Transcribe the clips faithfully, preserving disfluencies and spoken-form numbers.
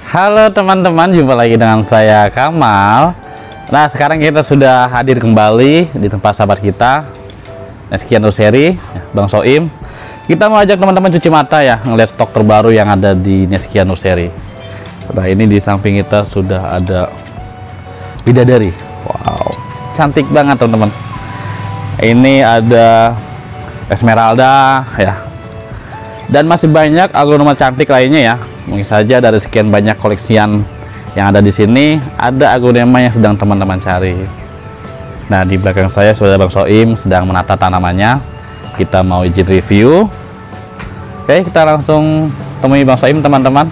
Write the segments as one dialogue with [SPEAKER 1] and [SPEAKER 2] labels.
[SPEAKER 1] Halo teman-teman, jumpa lagi dengan saya Kamal. Nah, sekarang kita sudah hadir kembali di tempat sahabat kita, Neskian Nursery, Bang Soim. Kita mau ajak teman-teman cuci mata ya, ngeliat stok terbaru yang ada di Neskian Nursery. Nah, ini di samping kita sudah ada bidadari. Wow, cantik banget teman-teman. Ini ada Esmeralda ya, dan masih banyak aglonema cantik lainnya ya. Mungkin saja dari sekian banyak koleksian yang ada di sini, ada aglonema yang sedang teman-teman cari. Nah, di belakang saya sudah Bang Soim sedang menata tanamannya. Kita mau izin review. Oke, kita langsung temui Bang Soim teman-teman.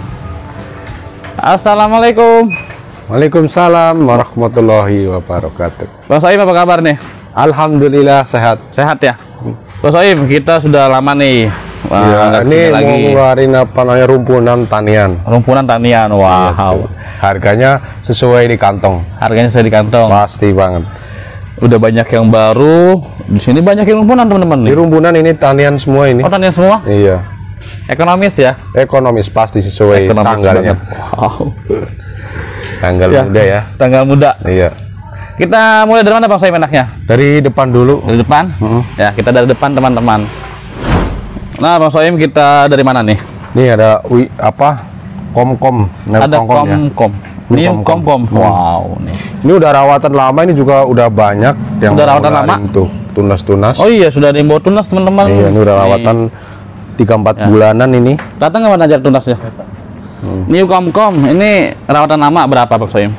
[SPEAKER 1] Assalamualaikum.
[SPEAKER 2] Waalaikumsalam warahmatullahi wabarakatuh.
[SPEAKER 1] Bang Soim, apa kabar nih?
[SPEAKER 2] Alhamdulillah sehat.
[SPEAKER 1] Sehat ya. Bang Soim, kita sudah lama nih. Wah,
[SPEAKER 2] ya, ini mau
[SPEAKER 1] lagi.
[SPEAKER 2] ngeluarin apa namanya rumpunan tanian.
[SPEAKER 1] Rumpunan tanian, wow.
[SPEAKER 2] Ya, harganya sesuai di kantong.
[SPEAKER 1] Harganya sesuai di kantong.
[SPEAKER 2] Pasti banget.
[SPEAKER 1] Udah banyak yang baru. Di sini banyak yang rumpunan teman-teman.
[SPEAKER 2] Di rumpunan ini tanian semua ini.
[SPEAKER 1] Oh, tanian semua?
[SPEAKER 2] Iya.
[SPEAKER 1] Ekonomis ya?
[SPEAKER 2] Ekonomis pasti sesuai
[SPEAKER 1] Ekonomis
[SPEAKER 2] tanggalnya.
[SPEAKER 1] banget. Wow.
[SPEAKER 2] Tanggal
[SPEAKER 1] Ya,
[SPEAKER 2] muda ya.
[SPEAKER 1] Tanggal muda.
[SPEAKER 2] Iya.
[SPEAKER 1] Kita mulai dari mana Bang Soim enaknya?
[SPEAKER 2] Dari depan dulu.
[SPEAKER 1] Dari depan?
[SPEAKER 2] Mm-hmm.
[SPEAKER 1] Ya, kita dari depan teman-teman. Nah, Bang Soim, kita dari mana nih?
[SPEAKER 2] Ini ada wi apa? Kom-kom.
[SPEAKER 1] Ada kom-kom.
[SPEAKER 2] Ya.
[SPEAKER 1] Ini kom-kom. Wow, nih.
[SPEAKER 2] Ini udah rawatan lama, ini juga udah banyak yang
[SPEAKER 1] udah rawatan lama
[SPEAKER 2] tuh, tunas-tunas.
[SPEAKER 1] Oh iya, sudah ada yang bawa tunas teman-teman.
[SPEAKER 2] Iya, ini udah rawatan tiga empat ya. Bulanan ini.
[SPEAKER 1] Datang kapan aja tunasnya? Hmm. New kom-kom. Ini rawatan lama berapa Bang Soim?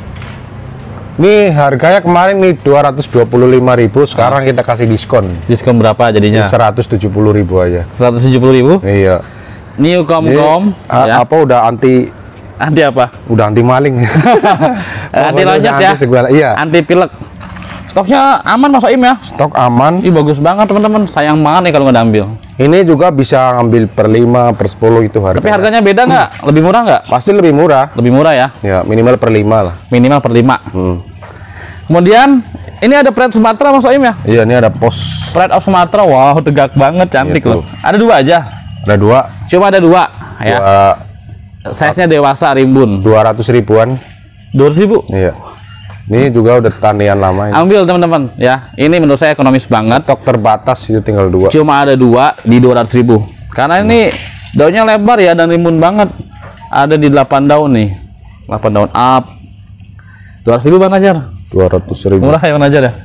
[SPEAKER 2] Ini harganya kemarin nih dua ratus dua puluh lima ribu, sekarang kita kasih diskon.
[SPEAKER 1] Diskon berapa jadinya?
[SPEAKER 2] seratus tujuh puluh ribu aja.
[SPEAKER 1] seratus tujuh puluh ribu?
[SPEAKER 2] Iya.
[SPEAKER 1] New kom-kom.
[SPEAKER 2] Ya. Apa udah anti
[SPEAKER 1] anti apa?
[SPEAKER 2] Udah anti maling.
[SPEAKER 1] Anti loncat ya.
[SPEAKER 2] Anti segala, iya.
[SPEAKER 1] Anti pilek. Stoknya aman Mas Soim ya?
[SPEAKER 2] Stok aman.
[SPEAKER 1] Ih, bagus banget teman-teman. Sayang banget nih kalau nggak diambil.
[SPEAKER 2] Ini juga bisa ngambil per lima, per sepuluh itu harga.
[SPEAKER 1] Tapi harganya beda nggak? Hmm. Lebih murah nggak?
[SPEAKER 2] Pasti lebih murah.
[SPEAKER 1] Lebih murah ya?
[SPEAKER 2] Ya, minimal per lima lah.
[SPEAKER 1] Minimal per lima.
[SPEAKER 2] Hmm.
[SPEAKER 1] Kemudian ini ada Pride Sumatera Mas Soim ya?
[SPEAKER 2] Iya, ini ada pos
[SPEAKER 1] Pride of Sumatera. Wow, tegak banget, cantik
[SPEAKER 2] iya,
[SPEAKER 1] loh. Ada dua aja.
[SPEAKER 2] Ada dua.
[SPEAKER 1] Cuma ada dua, dua ya. Size-nya dewasa rimbun.
[SPEAKER 2] dua ratus ribuan.
[SPEAKER 1] dua ratus ribu.
[SPEAKER 2] Iya. Ini juga udah tanian lama ini.
[SPEAKER 1] Ambil teman-teman ya. Ini menurut saya ekonomis banget.
[SPEAKER 2] Stok terbatas itu tinggal dua.
[SPEAKER 1] Cuma ada dua di dua ratus ribu. Karena ini daunnya lebar ya dan rimbun banget. Ada di delapan daun nih. delapan daun up. dua ratus ribu Bang Najar.
[SPEAKER 2] dua ratus ribu.
[SPEAKER 1] Murah ya Bang Najar ya.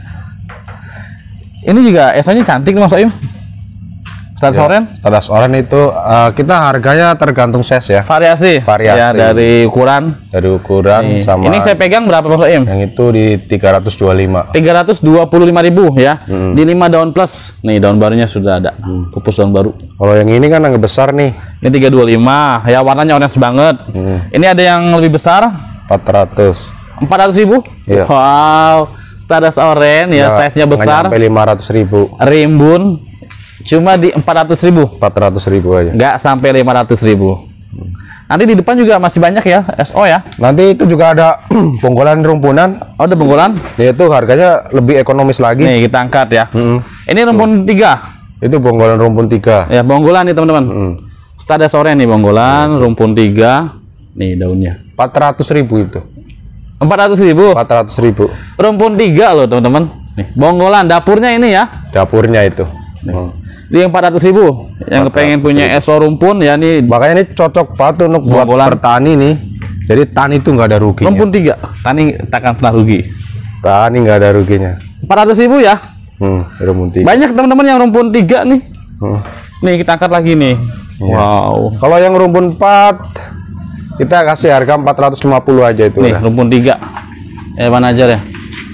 [SPEAKER 1] Ini juga esanya cantik Mas Soim. Stadas
[SPEAKER 2] ya,
[SPEAKER 1] oren.
[SPEAKER 2] Stadas oren itu uh, kita harganya tergantung size ya.
[SPEAKER 1] Variasi.
[SPEAKER 2] Variasi.
[SPEAKER 1] Ya, dari ukuran.
[SPEAKER 2] Dari ukuran
[SPEAKER 1] nih.
[SPEAKER 2] sama.
[SPEAKER 1] Ini saya pegang berapa Bang Soim?
[SPEAKER 2] Yang itu di tiga ratus dua puluh lima.
[SPEAKER 1] tiga ratus dua puluh lima ribu ya.
[SPEAKER 2] Mm-hmm.
[SPEAKER 1] Di lima daun plus. Nih daun barunya sudah ada. Mm. Pupus daun baru.
[SPEAKER 2] Kalau yang ini kan yang besar nih.
[SPEAKER 1] Ini tiga ratus dua puluh lima. Ya, warnanya orange banget. Mm. Ini ada yang lebih besar.
[SPEAKER 2] empat ratus.
[SPEAKER 1] empat ratus ribu.
[SPEAKER 2] Iya.
[SPEAKER 1] Wow. Stadas oren ya, ya size-nya besar.
[SPEAKER 2] Sampai lima ratus ribu.
[SPEAKER 1] Rimbun. Cuma di empat ratus ribu.
[SPEAKER 2] empat ratus ribu aja.
[SPEAKER 1] Nggak sampai lima ratus ribu. Nanti di depan juga masih banyak ya, S O ya.
[SPEAKER 2] Nanti itu juga ada bonggolan rumpunan.
[SPEAKER 1] Oh, ada bonggolan?
[SPEAKER 2] Yaitu harganya lebih ekonomis lagi.
[SPEAKER 1] Nih, kita angkat ya. Mm-hmm. Ini rumpun tiga.
[SPEAKER 2] Itu bonggolan rumpun tiga.
[SPEAKER 1] Ya, bonggolan nih teman-teman. Mm-hmm. Stadas oren nih bonggolan, mm-hmm. rumpun tiga. Nih daunnya.
[SPEAKER 2] empat ratus ribu itu.
[SPEAKER 1] empat ratus ribu.
[SPEAKER 2] empat ratus ribu.
[SPEAKER 1] Rumpun tiga loh teman-teman. Nih, bonggolan dapurnya ini ya.
[SPEAKER 2] Dapurnya itu.
[SPEAKER 1] Nih. Di empat ratus ribu yang kepengen punya S O rumpun ya nih.
[SPEAKER 2] Makanya ini cocok banget untuk buat petani nih. Jadi tani itu nggak ada ruginya.
[SPEAKER 1] Rumpun tiga, tani takkan pernah rugi.
[SPEAKER 2] Tani nggak ada ruginya.
[SPEAKER 1] empat ratus ribu ya.
[SPEAKER 2] Hmm, rumpun tiga.
[SPEAKER 1] Banyak teman-teman yang rumpun tiga nih.
[SPEAKER 2] Hmm.
[SPEAKER 1] Nih kita angkat lagi nih.
[SPEAKER 2] Ya.
[SPEAKER 1] Wow.
[SPEAKER 2] Kalau yang rumpun empat kita kasih harga empat ratus lima puluh aja itu.
[SPEAKER 1] Nih,
[SPEAKER 2] ya.
[SPEAKER 1] rumpun tiga. Eh, mana aja ya?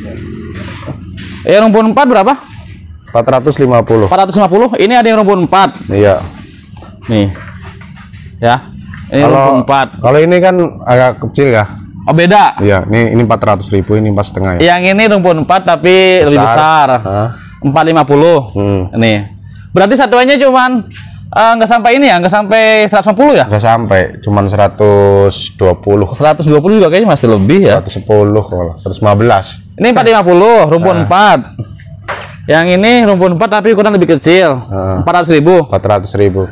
[SPEAKER 1] Eh, rumpun empat berapa?
[SPEAKER 2] empat ratus lima puluh.
[SPEAKER 1] empat ratus lima puluh. Ini ada yang rumpun empat.
[SPEAKER 2] Iya.
[SPEAKER 1] Nih. Ya. Ini
[SPEAKER 2] kalau,
[SPEAKER 1] rumpun empat.
[SPEAKER 2] Kalau ini kan agak kecil ya.
[SPEAKER 1] Oh, beda.
[SPEAKER 2] Iya, ini ini empat ratus ribu, ini empat setengah ya.
[SPEAKER 1] Yang ini rumpun empat tapi besar. Lebih besar. empat ratus lima puluh. Hmm. Nih. Berarti satuannya cuman nggak uh, sampai ini ya, nggak sampai seratus lima puluh ya?
[SPEAKER 2] Nggak sampai, cuman seratus dua puluh.
[SPEAKER 1] seratus dua puluh juga kayaknya masih lebih ya.
[SPEAKER 2] seratus sepuluh kalau seratus lima belas.
[SPEAKER 1] Ini empat ratus lima puluh, rumpun nah. empat. Yang ini rumpun empat tapi ukuran lebih kecil. Nah. empat ratus ribu.
[SPEAKER 2] empat ratus ribu.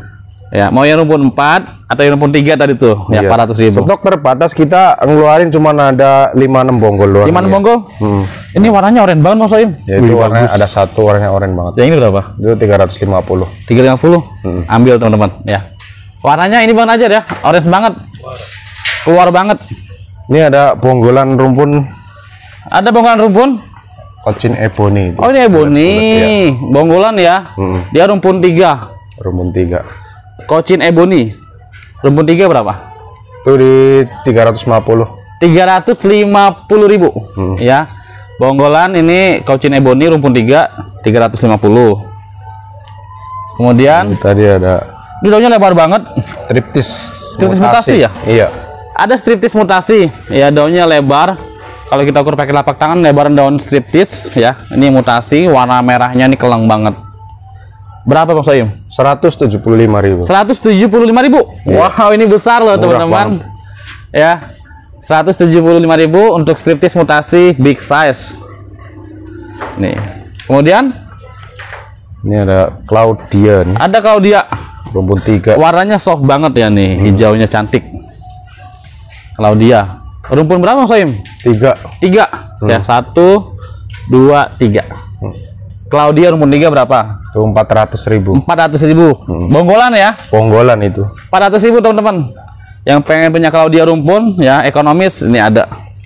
[SPEAKER 1] Ya, mau yang rumpun empat atau yang rumpun tiga tadi tuh, ya
[SPEAKER 2] Iya.
[SPEAKER 1] empat ratus ribu.
[SPEAKER 2] Stok terbatas, kita ngeluarin cuma ada lima enam bonggol doang.
[SPEAKER 1] Lima enam
[SPEAKER 2] ya.
[SPEAKER 1] bonggol.
[SPEAKER 2] Hmm.
[SPEAKER 1] Ini warnanya oranye banget Mas Soim.
[SPEAKER 2] Ya, itu
[SPEAKER 1] Wih,
[SPEAKER 2] warnanya
[SPEAKER 1] bagus.
[SPEAKER 2] ada satu warnanya oranye banget.
[SPEAKER 1] Yang ini berapa?
[SPEAKER 2] Itu tiga ratus lima puluh.
[SPEAKER 1] tiga ratus lima puluh.
[SPEAKER 2] Hmm.
[SPEAKER 1] Ambil teman-teman, ya. Warnanya ini Bang Najar ya, orange banget. Keluar banget.
[SPEAKER 2] Ini ada bonggolan rumpun
[SPEAKER 1] Ada bonggolan rumpun.
[SPEAKER 2] Cochin Ebony itu.
[SPEAKER 1] Oh ini ebony,
[SPEAKER 2] ya.
[SPEAKER 1] bonggolan ya.
[SPEAKER 2] Hmm.
[SPEAKER 1] Dia rumpun tiga.
[SPEAKER 2] Rumpun tiga.
[SPEAKER 1] Cochin ebony. Rumpun tiga berapa?
[SPEAKER 2] Itu di tiga ratus lima puluh.
[SPEAKER 1] tiga ratus lima puluh ribu.
[SPEAKER 2] Hmm.
[SPEAKER 1] Ya. Bonggolan ini Cochin ebony rumpun tiga, tiga ratus lima puluh. Kemudian
[SPEAKER 2] Ini tadi ada
[SPEAKER 1] ini daunnya lebar banget.
[SPEAKER 2] striptis.
[SPEAKER 1] Striptis mutasi ya?
[SPEAKER 2] Iya.
[SPEAKER 1] Ada striptis mutasi. Ya, daunnya lebar. Kalau kita ukur pakai lapak tangan, lebaran daun striptis ya. Ini mutasi, warna merahnya ini kelang banget. Berapa Bang Soim?
[SPEAKER 2] seratus tujuh puluh lima ribu.
[SPEAKER 1] seratus tujuh puluh lima ribu.
[SPEAKER 2] Iya.
[SPEAKER 1] Wow, ini besar loh
[SPEAKER 2] Murah
[SPEAKER 1] teman-teman. Ya. seratus tujuh puluh lima ribu untuk striptis mutasi big size. Nih. Kemudian
[SPEAKER 2] Ini ada Claudia nih.
[SPEAKER 1] ada kalau dia
[SPEAKER 2] Rumpun tiga.
[SPEAKER 1] warnanya soft banget ya nih, hijaunya cantik. Kalau dia rumpun berapa Bang Soim?
[SPEAKER 2] Tiga.
[SPEAKER 1] Tiga. Ya, satu, dua, tiga. Claudia rumpun tiga berapa?
[SPEAKER 2] Itu empat ratus ribu.
[SPEAKER 1] empat ratus ribu. Bonggolan ya?
[SPEAKER 2] Bonggolan itu.
[SPEAKER 1] empat ratus ribu teman-teman. Yang pengen punya Claudia rumpun ya ekonomis ini ada.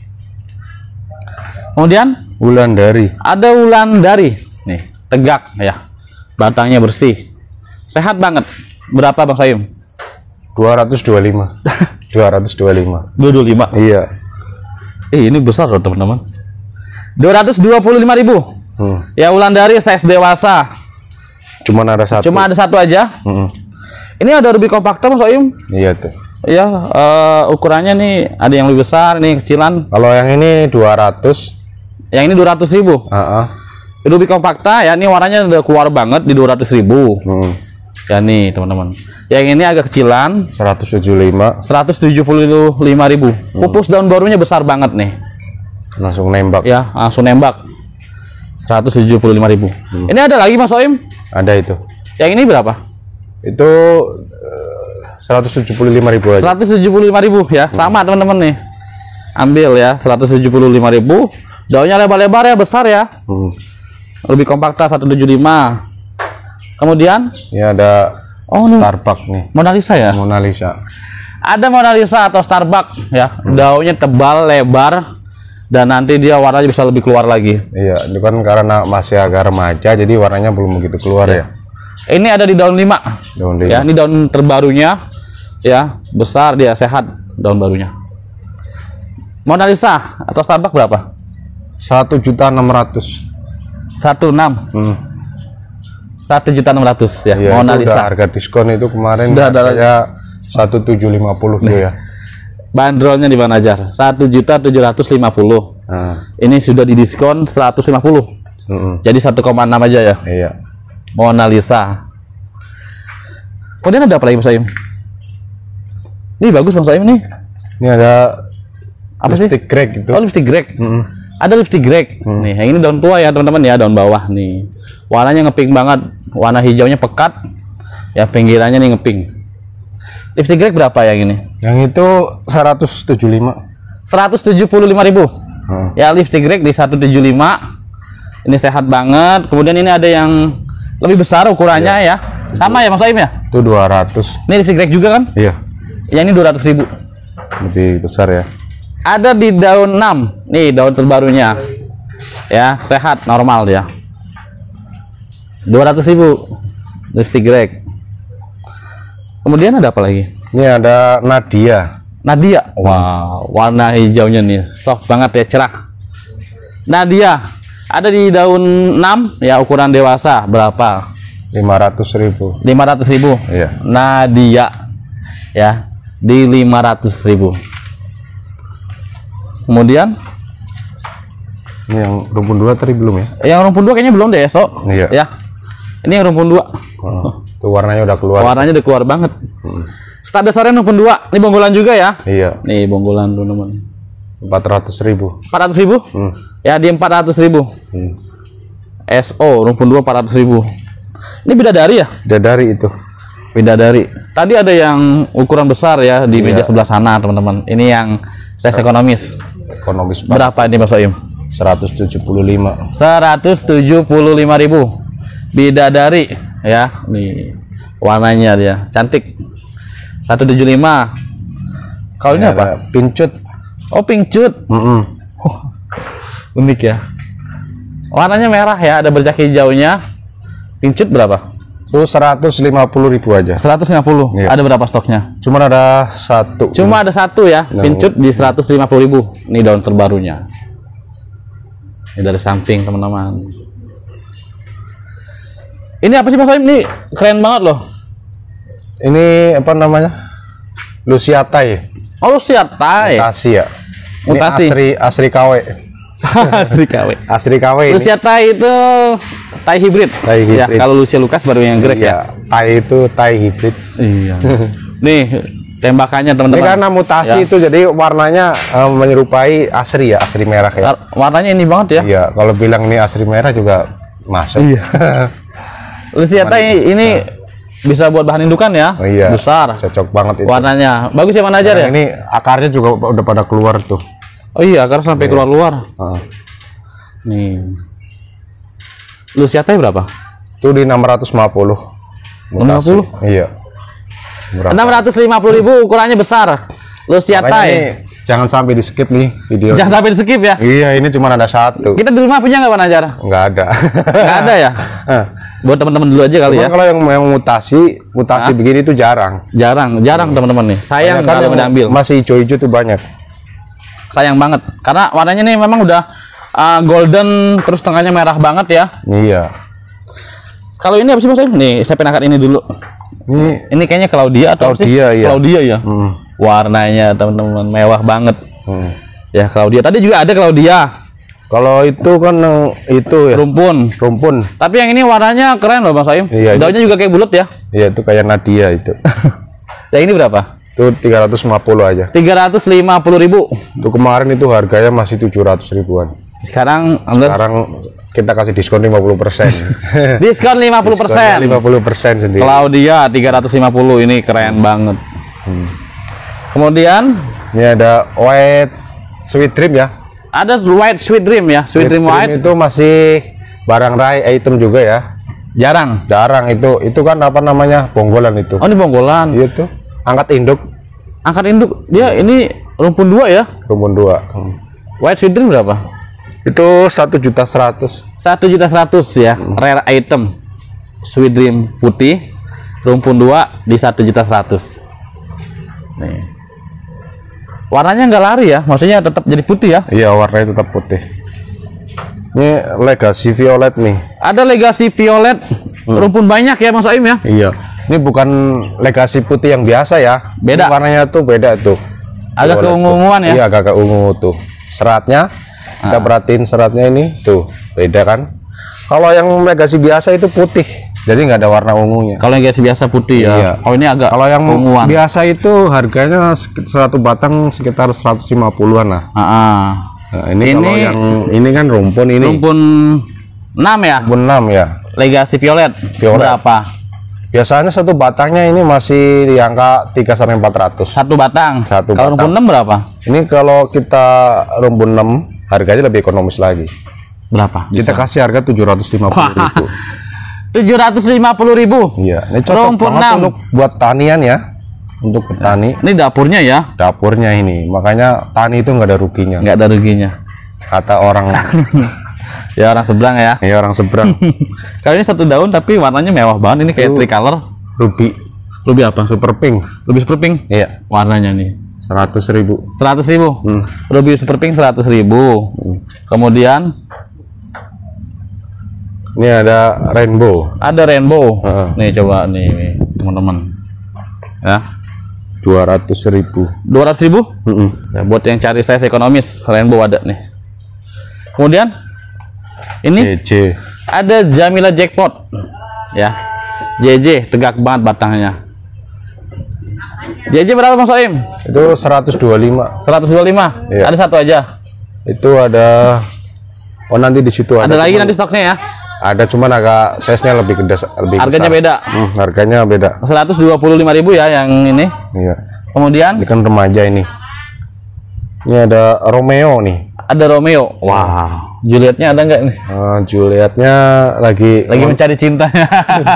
[SPEAKER 1] Kemudian
[SPEAKER 2] Wulandari.
[SPEAKER 1] ada Wulandari nih, tegak ya. Batangnya bersih. Sehat banget. Berapa Bang Soim?
[SPEAKER 2] dua ratus dua puluh lima. dua ratus dua puluh lima.
[SPEAKER 1] dua ratus dua puluh lima.
[SPEAKER 2] Iya.
[SPEAKER 1] Eh, ini besar loh teman-teman. dua ratus dua puluh lima ribu.
[SPEAKER 2] Hmm.
[SPEAKER 1] Ya Wulandari size dewasa.
[SPEAKER 2] Cuman ada satu.
[SPEAKER 1] Cuma ada satu aja.
[SPEAKER 2] Hmm.
[SPEAKER 1] Ini ada ruby kompakta Bang Soim.
[SPEAKER 2] Iya tuh.
[SPEAKER 1] Ya, eh, ukurannya nih ada yang lebih besar, nih kecilan.
[SPEAKER 2] Kalau yang ini dua ratus.
[SPEAKER 1] Yang ini dua ratus ribu.
[SPEAKER 2] Heeh.
[SPEAKER 1] Ruby kompakta ya, ini warnanya udah keluar banget di dua ratus ribu.
[SPEAKER 2] Hmm.
[SPEAKER 1] Ya nih teman-teman. Yang ini agak kecilan,
[SPEAKER 2] seratus tujuh puluh lima.
[SPEAKER 1] seratus tujuh puluh lima ribu. Pupus daun barunya besar banget nih.
[SPEAKER 2] Langsung nembak.
[SPEAKER 1] Ya, langsung nembak. seratus tujuh puluh lima ribu. Ini ada lagi Mas Soim.
[SPEAKER 2] Ada itu.
[SPEAKER 1] Yang ini berapa?
[SPEAKER 2] Itu eh, seratus tujuh puluh lima ribu aja.
[SPEAKER 1] seratus tujuh puluh lima ribu ya. Sama teman-teman nih. Ambil ya, seratus tujuh puluh lima ribu. Daunnya lebar-lebar ya, besar ya.
[SPEAKER 2] Hmm.
[SPEAKER 1] Ruby kompakta seratus tujuh puluh lima. Kemudian
[SPEAKER 2] Ini ada
[SPEAKER 1] Oh, ini
[SPEAKER 2] Starbucks nih.
[SPEAKER 1] Mona Lisa ya.
[SPEAKER 2] Mona Lisa.
[SPEAKER 1] Ada Mona Lisa atau Starbucks ya. Daunnya tebal, lebar, dan nanti dia warnanya bisa lebih keluar lagi.
[SPEAKER 2] Iya, itu kan karena masih agak remaja, jadi warnanya belum begitu keluar ya.
[SPEAKER 1] Ini ada di daun lima.
[SPEAKER 2] Daun
[SPEAKER 1] Ya,
[SPEAKER 2] lima.
[SPEAKER 1] ini daun terbarunya. Ya, besar dia, sehat daun barunya. Mona Lisa atau Starbucks berapa?
[SPEAKER 2] Satu juta enam ratus.
[SPEAKER 1] satu enam.
[SPEAKER 2] Hmm.
[SPEAKER 1] satu juta enam ratus ya.
[SPEAKER 2] Iya,
[SPEAKER 1] Mona
[SPEAKER 2] itu udah
[SPEAKER 1] Lisa.
[SPEAKER 2] harga diskon itu kemarin
[SPEAKER 1] Sudah ada
[SPEAKER 2] harganya satu tujuh lima puluh tuh ya.
[SPEAKER 1] Bandrolnya di Bang Najar satu juta tujuh ratus lima puluh.
[SPEAKER 2] Nah,
[SPEAKER 1] Ini sudah didiskon seratus lima puluh.
[SPEAKER 2] mm-mm.
[SPEAKER 1] Jadi satu koma enam aja ya.
[SPEAKER 2] Iya.
[SPEAKER 1] Mona Lisa. Kemudian ada apa lagi Mas Soim? Ini bagus Bang Soim nih.
[SPEAKER 2] Ini ada
[SPEAKER 1] Apa sih?
[SPEAKER 2] lipstick crack gitu.
[SPEAKER 1] Oh, lipstick grek.
[SPEAKER 2] Mm-mm.
[SPEAKER 1] Ada lipstick grek. Nih, yang ini daun tua ya teman-teman ya, daun bawah nih. Warnanya ngepink banget. Warna hijaunya pekat. Ya, pinggirannya nih ngepink. Lipstick grek berapa yang ini?
[SPEAKER 2] Yang itu seratus tujuh puluh lima.
[SPEAKER 1] seratus tujuh puluh lima ribu.
[SPEAKER 2] Hmm.
[SPEAKER 1] Ya, lipstick grek di seratus tujuh puluh lima. Ini sehat banget. Kemudian ini ada yang lebih besar ukurannya ya. Sama ya Mas Soim ya?
[SPEAKER 2] Itu dua ratus.
[SPEAKER 1] Ini lipstick grek juga kan?
[SPEAKER 2] Iya.
[SPEAKER 1] Yang ini dua ratus ribu.
[SPEAKER 2] Lebih besar ya.
[SPEAKER 1] Ada di daun enam. Nih daun terbarunya. Ya, sehat, normal dia. dua ratus ribu. Lipstick grek. Kemudian ada apa lagi?
[SPEAKER 2] Ini ada Nadia.
[SPEAKER 1] Nadia. Wow, warna hijaunya nih soft banget ya, cerah. Nadia. Ada di daun enam ya, ukuran dewasa berapa?
[SPEAKER 2] lima ratus ribu.
[SPEAKER 1] lima ratus ribu.
[SPEAKER 2] Iya.
[SPEAKER 1] Nadia. Ya, di lima ratus ribu. Kemudian
[SPEAKER 2] Ini yang rumpun dua tadi belum ya?
[SPEAKER 1] yang rumpun dua kayaknya belum deh, Sok.
[SPEAKER 2] Iya.
[SPEAKER 1] Ya. Ini yang rumpun dua.
[SPEAKER 2] Oh, itu warnanya udah keluar.
[SPEAKER 1] Warnanya udah keluar banget.
[SPEAKER 2] Hmm.
[SPEAKER 1] Start dasarnya rumpun dua. Ini bonggolan juga ya.
[SPEAKER 2] Iya.
[SPEAKER 1] Nih bonggolan teman-teman.
[SPEAKER 2] empat ratus ribu.
[SPEAKER 1] empat ratus ribu?
[SPEAKER 2] Hmm.
[SPEAKER 1] Ya, di empat ratus ribu.
[SPEAKER 2] Hmm.
[SPEAKER 1] S O rumpun dua empat ratus ribu. Ini bidadari ya?
[SPEAKER 2] Bidadari itu.
[SPEAKER 1] Bidadari. Tadi ada yang ukuran besar ya di
[SPEAKER 2] Iya.
[SPEAKER 1] meja sebelah sana, teman-teman. Ini yang size ekonomis.
[SPEAKER 2] Ekonomis banget.
[SPEAKER 1] Berapa ini Mas Soim?
[SPEAKER 2] seratus tujuh puluh lima.
[SPEAKER 1] seratus tujuh puluh lima ribu. Bidadari ya. Nih warnanya dia cantik. seratus tujuh puluh lima. Kalau ini apa?
[SPEAKER 2] Pincut.
[SPEAKER 1] Oh, pingcut.
[SPEAKER 2] Mm -mm.
[SPEAKER 1] Oh, unik ya. Warnanya merah ya, ada bercak hijaunya. Pingcut berapa?
[SPEAKER 2] Itu seratus lima puluh ribu aja.
[SPEAKER 1] seratus lima puluh.
[SPEAKER 2] Iya.
[SPEAKER 1] Ada berapa stoknya?
[SPEAKER 2] Cuma ada satu.
[SPEAKER 1] Cuma ada satu ya,
[SPEAKER 2] Nah.
[SPEAKER 1] pincut di seratus lima puluh ribu. Ini daun terbarunya. Ini dari samping, teman-teman. Ini apa sih Mas Soim? Ini keren banget loh.
[SPEAKER 2] Ini apa namanya? Luciatai.
[SPEAKER 1] Oh, Luciatai.
[SPEAKER 2] Mutasi ya. Ini
[SPEAKER 1] Mutasi.
[SPEAKER 2] asri asri K W.
[SPEAKER 1] Asri K W.
[SPEAKER 2] Asri K W ini.
[SPEAKER 1] Luciatai itu tai hybrid.
[SPEAKER 2] Tai
[SPEAKER 1] Ya,
[SPEAKER 2] hybrid.
[SPEAKER 1] kalau Lucia Lucas baru yang grek ya.
[SPEAKER 2] Iya, tai itu tai hybrid.
[SPEAKER 1] Iya. Nih, tembakannya
[SPEAKER 2] Ini
[SPEAKER 1] teman-teman.
[SPEAKER 2] karena mutasi
[SPEAKER 1] Ya.
[SPEAKER 2] itu jadi warnanya eh, menyerupai asri ya, asri merah ya.
[SPEAKER 1] War- Warnanya ini banget ya.
[SPEAKER 2] Iya, kalau bilang ini asri merah juga masuk.
[SPEAKER 1] Iya. Luciatai ini bisa buat bahan indukan ya.
[SPEAKER 2] Oh, iya.
[SPEAKER 1] Besar.
[SPEAKER 2] Cocok banget itu.
[SPEAKER 1] Warnanya bagus ya Mas Najar
[SPEAKER 2] Nah,
[SPEAKER 1] ya.
[SPEAKER 2] ini akarnya juga udah pada keluar tuh.
[SPEAKER 1] Oh iya, karena sampai keluar-luar.
[SPEAKER 2] Heeh.
[SPEAKER 1] Nih. Luciatai berapa?
[SPEAKER 2] Itu di enam ratus lima puluh.
[SPEAKER 1] enam ratus lima puluh?
[SPEAKER 2] Iya. Berapa?
[SPEAKER 1] enam ratus lima puluh ribu, ukurannya besar.
[SPEAKER 2] Makanya
[SPEAKER 1] Luciatai.
[SPEAKER 2] ini jangan sampai di skip nih video.
[SPEAKER 1] Jangan sampai di skip ya.
[SPEAKER 2] Iya, ini cuma ada satu.
[SPEAKER 1] Kita di rumah punya nggak Pak Najar?
[SPEAKER 2] Nggak ada.
[SPEAKER 1] Nggak ada ya? Buat teman-teman dulu aja kali
[SPEAKER 2] Cuman
[SPEAKER 1] ya.
[SPEAKER 2] kalau yang yang mutasi, mutasi begini tuh jarang.
[SPEAKER 1] Jarang, jarang teman-teman nih. Sayang
[SPEAKER 2] Banyak kan
[SPEAKER 1] kalau
[SPEAKER 2] yang
[SPEAKER 1] diambil.
[SPEAKER 2] masih hijau-hijau tuh banyak.
[SPEAKER 1] Sayang banget. Karena warnanya nih memang udah uh, golden, terus tengahnya merah banget ya.
[SPEAKER 2] Iya.
[SPEAKER 1] Kalau ini apa sih Mas Soim? Nih, saya pengen angkat ini dulu.
[SPEAKER 2] Ini
[SPEAKER 1] Ini kayaknya Claudia atau apa sih?
[SPEAKER 2] Claudia, iya.
[SPEAKER 1] Claudia ya.
[SPEAKER 2] hmm,
[SPEAKER 1] Warnanya teman-teman mewah banget.
[SPEAKER 2] hmm.
[SPEAKER 1] Ya Claudia. Tadi juga ada Claudia.
[SPEAKER 2] Kalau itu kan yang itu ya,
[SPEAKER 1] Rumpun.
[SPEAKER 2] rumpun.
[SPEAKER 1] Tapi yang ini warnanya keren loh Mas Soim.
[SPEAKER 2] Iya,
[SPEAKER 1] Daunnya juga kayak bulat ya.
[SPEAKER 2] Iya, itu kayak Nadia itu.
[SPEAKER 1] Yang ini berapa?
[SPEAKER 2] Itu tiga ratus lima puluh aja.
[SPEAKER 1] tiga ratus lima puluh ribu.
[SPEAKER 2] Itu kemarin itu harganya masih tujuh ratus ribuan.
[SPEAKER 1] Sekarang Anda
[SPEAKER 2] Sekarang kita kasih diskon lima puluh persen.
[SPEAKER 1] diskon lima puluh persen.
[SPEAKER 2] lima puluh persen sendiri.
[SPEAKER 1] Claudia tiga ratus lima puluh, ini keren banget. Kemudian
[SPEAKER 2] Ini ada white sweet dream ya.
[SPEAKER 1] ada white sweet dream ya, sweet dream white.
[SPEAKER 2] itu masih barang rai item juga ya.
[SPEAKER 1] Jarang.
[SPEAKER 2] Jarang itu. Itu kan apa namanya? Bonggolan itu.
[SPEAKER 1] Oh, ini bonggolan.
[SPEAKER 2] Iya tuh. Angkat induk
[SPEAKER 1] Angkat induk. Dia ini rumpun dua ya.
[SPEAKER 2] rumpun dua. Hmm.
[SPEAKER 1] White sweet dream berapa?
[SPEAKER 2] Itu satu juta seratus.
[SPEAKER 1] satu juta seratus ya. Rare item. Sweet dream putih. Rumpun dua di satu juta seratus. Nih. Warnanya nggak lari ya, maksudnya tetap jadi putih ya.
[SPEAKER 2] Iya, warnanya tetap putih. Ini legacy violet nih.
[SPEAKER 1] Ada legasi violet, rumpun banyak ya Mas Soim ya.
[SPEAKER 2] Iya. Ini bukan legacy putih yang biasa ya.
[SPEAKER 1] Beda.
[SPEAKER 2] Ini warnanya tuh beda tuh.
[SPEAKER 1] Agak
[SPEAKER 2] Violet
[SPEAKER 1] keungu-unguan
[SPEAKER 2] tuh.
[SPEAKER 1] ya.
[SPEAKER 2] Iya, agak ungu tuh. Seratnya, kita perhatiin seratnya ini tuh beda kan. Kalau yang legacy biasa itu putih, jadi nggak ada warna ungunya.
[SPEAKER 1] Kalau yang biasa putih ya.
[SPEAKER 2] Iya.
[SPEAKER 1] Oh, ini agak
[SPEAKER 2] Kalau yang
[SPEAKER 1] keunguan.
[SPEAKER 2] biasa itu harganya sek- satu batang sekitar seratus lima puluhan lah.
[SPEAKER 1] Ah, ah.
[SPEAKER 2] Nah, ini, kalau
[SPEAKER 1] Ini-
[SPEAKER 2] yang ini kan rumpun ini.
[SPEAKER 1] Rumpun enam ya.
[SPEAKER 2] Rumpun enam ya.
[SPEAKER 1] Legasi violet.
[SPEAKER 2] Violet.
[SPEAKER 1] Berapa?
[SPEAKER 2] Biasanya satu batangnya ini masih di angka tiga sampai empat ratus.
[SPEAKER 1] Satu batang.
[SPEAKER 2] Satu
[SPEAKER 1] Kalau
[SPEAKER 2] batang.
[SPEAKER 1] rumpun enam berapa?
[SPEAKER 2] Ini kalau kita rumpun enam harganya lebih ekonomis lagi.
[SPEAKER 1] Berapa?
[SPEAKER 2] Kita kasih harga tujuh ratus lima puluh ribu.
[SPEAKER 1] tujuh ratus lima puluh ribu.
[SPEAKER 2] Iya, ini cocok
[SPEAKER 1] Rumpun
[SPEAKER 2] banget
[SPEAKER 1] enam.
[SPEAKER 2] untuk buat tanian ya. Untuk petani,
[SPEAKER 1] Ini dapurnya ya.
[SPEAKER 2] dapurnya ini. Makanya tani itu nggak ada ruginya.
[SPEAKER 1] Nggak ada ruginya.
[SPEAKER 2] Kata orang,
[SPEAKER 1] Ya orang seberang ya.
[SPEAKER 2] ya orang seberang.
[SPEAKER 1] Kalau ini satu daun tapi warnanya mewah banget. Ini kayak
[SPEAKER 2] Itu-
[SPEAKER 1] tricolor.
[SPEAKER 2] Ruby,
[SPEAKER 1] Ruby apa?
[SPEAKER 2] super pink.
[SPEAKER 1] Ruby super pink.
[SPEAKER 2] Iya,
[SPEAKER 1] Warnanya nih.
[SPEAKER 2] seratus ribu.
[SPEAKER 1] Seratus ribu.
[SPEAKER 2] Hmm.
[SPEAKER 1] Ruby super pink seratus ribu. Kemudian
[SPEAKER 2] Ini ada rainbow,
[SPEAKER 1] ada rainbow.
[SPEAKER 2] Heeh.
[SPEAKER 1] Nih coba nih, nih, teman-teman. Ya.
[SPEAKER 2] dua ratus ribu.
[SPEAKER 1] dua ratus ribu.
[SPEAKER 2] Mm-mm.
[SPEAKER 1] Ya, buat yang cari size ekonomis, rainbow ada nih. Kemudian ini
[SPEAKER 2] C C.
[SPEAKER 1] ada Jamila Jackpot. Ya. J J tegak banget batangnya. J J berapa Mas Soim?
[SPEAKER 2] Itu seratus dua puluh lima.
[SPEAKER 1] seratus dua puluh lima.
[SPEAKER 2] Iya.
[SPEAKER 1] Ada satu aja.
[SPEAKER 2] Itu ada, oh nanti di situ ada.
[SPEAKER 1] Ada lagi
[SPEAKER 2] cuman
[SPEAKER 1] nanti stoknya ya.
[SPEAKER 2] Ada, cuman agak size-nya lebih gede, lebih
[SPEAKER 1] Harganya
[SPEAKER 2] besar.
[SPEAKER 1] beda.
[SPEAKER 2] Hmm, harganya beda.
[SPEAKER 1] seratus dua puluh lima ribu ya yang ini.
[SPEAKER 2] Iya.
[SPEAKER 1] Kemudian
[SPEAKER 2] Ini kan remaja ini. Ini ada Romeo nih.
[SPEAKER 1] ada Romeo. Wow. Julietnya ada nggak nih?
[SPEAKER 2] Uh, Julietnya lagi
[SPEAKER 1] Lagi mencari cintanya.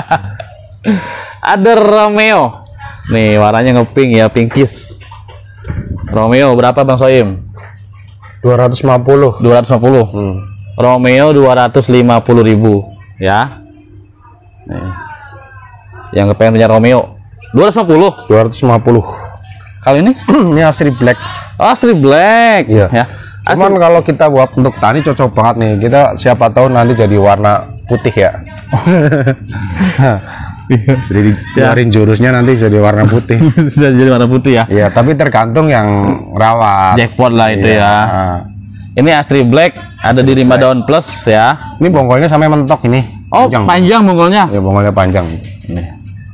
[SPEAKER 1] Ada Romeo. Nih warnanya ngepink ya, pinkis. Romeo berapa Bang Soim?
[SPEAKER 2] dua ratus lima puluh.
[SPEAKER 1] dua ratus lima puluh.
[SPEAKER 2] Hmm.
[SPEAKER 1] Romeo dua ratus lima puluh ribu ya. Nih. Yang kepengen punya Romeo dua ratus lima puluh.
[SPEAKER 2] dua ratus lima puluh.
[SPEAKER 1] Kali ini
[SPEAKER 2] Ini Astri Black.
[SPEAKER 1] oh, Astri Black
[SPEAKER 2] Iya.
[SPEAKER 1] ya.
[SPEAKER 2] Cuman kalau kita buat untuk tani cocok banget nih. Kita siapa tahu nanti jadi warna putih ya. Jadi dikeluarin jurusnya nanti jadi warna putih.
[SPEAKER 1] Sudah jadi warna putih ya.
[SPEAKER 2] Iya, tapi tergantung yang rawat.
[SPEAKER 1] Jackpot lah itu
[SPEAKER 2] Iya.
[SPEAKER 1] ya. Ini Astri Black ada di lima daun plus ya.
[SPEAKER 2] Ini bonggolnya sampai mentok ini.
[SPEAKER 1] Oh, panjang, panjang bonggolnya.
[SPEAKER 2] Ya, bonggolnya panjang.
[SPEAKER 1] Nih.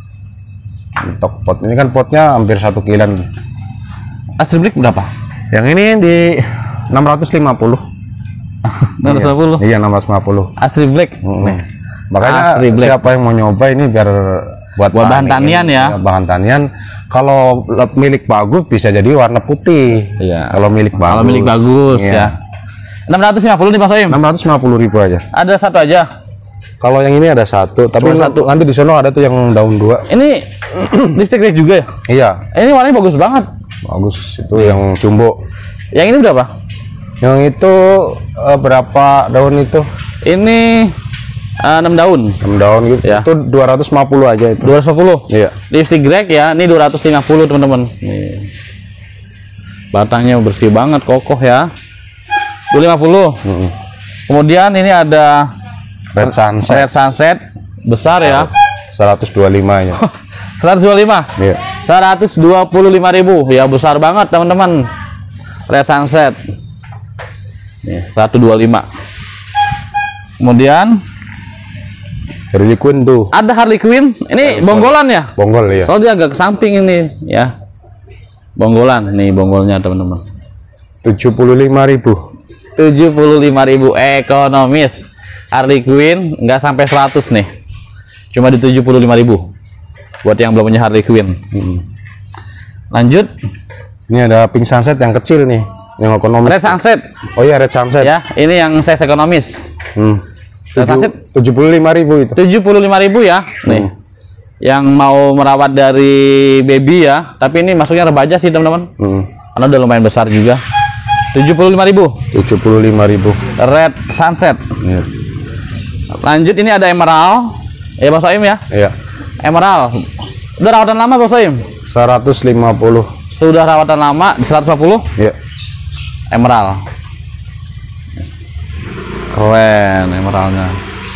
[SPEAKER 2] Mentok pot. Ini kan potnya hampir satu kilan.
[SPEAKER 1] Astri Black berapa?
[SPEAKER 2] Yang ini di enam ratus lima puluh.
[SPEAKER 1] enam ratus lima puluh.
[SPEAKER 2] Iya, enam ratus lima puluh.
[SPEAKER 1] Astri Black.
[SPEAKER 2] Mm-hmm.
[SPEAKER 1] Nih.
[SPEAKER 2] Makanya
[SPEAKER 1] Astri Black.
[SPEAKER 2] siapa yang mau nyoba ini biar buat,
[SPEAKER 1] Buat bahan tanian ya.
[SPEAKER 2] Bahan tanian. Kalau milik bagus bisa jadi warna putih.
[SPEAKER 1] Iya.
[SPEAKER 2] Kalau milik bagus.
[SPEAKER 1] Kalau milik bagus
[SPEAKER 2] Iya.
[SPEAKER 1] ya. enam ratus lima puluh nih Pak Soim.
[SPEAKER 2] enam ratus lima puluh ribu aja.
[SPEAKER 1] Ada satu aja.
[SPEAKER 2] Kalau yang ini ada satu, tapi
[SPEAKER 1] Cuma
[SPEAKER 2] satu.
[SPEAKER 1] satu.
[SPEAKER 2] Nanti di sana ada tuh yang daun dua.
[SPEAKER 1] Ini lipstick red juga ya?
[SPEAKER 2] Iya,
[SPEAKER 1] Ini warnanya bagus banget.
[SPEAKER 2] bagus itu yang jumbo.
[SPEAKER 1] Yang ini berapa?
[SPEAKER 2] Yang itu eh, berapa daun itu?
[SPEAKER 1] Ini uh, enam daun.
[SPEAKER 2] enam daun gitu.
[SPEAKER 1] Ya.
[SPEAKER 2] Itu dua ratus lima puluh aja itu.
[SPEAKER 1] dua ratus lima puluh.
[SPEAKER 2] Iya.
[SPEAKER 1] Lipstick grek ya. Ini dua ratus lima puluh teman-teman. Nih. Batangnya bersih banget, kokoh ya. dua ratus lima puluh.
[SPEAKER 2] Mm-mm.
[SPEAKER 1] Kemudian ini ada
[SPEAKER 2] Red Sunset
[SPEAKER 1] red sunset besar ya.
[SPEAKER 2] seratus dua puluh lima aja.
[SPEAKER 1] seratus dua puluh lima.
[SPEAKER 2] Iya.
[SPEAKER 1] seratus dua puluh lima ribu ya, besar banget teman-teman. Red sunset. Nih, seratus dua puluh lima. Kemudian
[SPEAKER 2] Harley Quinn tuh.
[SPEAKER 1] ada Harley Quinn. Ini bonggolan ya?
[SPEAKER 2] Bonggol ya.
[SPEAKER 1] Soalnya dia agak ke samping ini ya. Bonggolan nih, bonggolnya teman-teman.
[SPEAKER 2] tujuh puluh lima ribu.
[SPEAKER 1] tujuh puluh lima ribu ekonomis. Harley Quinn nggak sampai seratus nih. Cuma di tujuh puluh lima ribu. Buat yang belum punya Harley Quinn.
[SPEAKER 2] Hmm.
[SPEAKER 1] Lanjut.
[SPEAKER 2] Ini ada Pink Sunset yang kecil nih, yang ekonomis.
[SPEAKER 1] Red sunset
[SPEAKER 2] Oh iya, Red Sunset.
[SPEAKER 1] ya. Ini yang size ekonomis.
[SPEAKER 2] Hmm.
[SPEAKER 1] Red sunset
[SPEAKER 2] tujuh puluh lima ribu itu.
[SPEAKER 1] tujuh puluh lima ribu ya. Nih. Yang mau merawat dari baby ya. Tapi ini masuknya rebaja sih teman-teman.
[SPEAKER 2] Hmm.
[SPEAKER 1] Karena udah lumayan besar juga. tujuh puluh lima ribu.
[SPEAKER 2] tujuh puluh lima ribu.
[SPEAKER 1] Red sunset.
[SPEAKER 2] Iya.
[SPEAKER 1] Lanjut ini ada emerald. Ya Bang Soim ya.
[SPEAKER 2] Iya.
[SPEAKER 1] Emerald. Udah rawatan lama Bang Soim?
[SPEAKER 2] seratus lima puluh.
[SPEAKER 1] Sudah rawatan lama di seratus lima puluh.
[SPEAKER 2] Iya.
[SPEAKER 1] Emerald. Keren emeraldnya.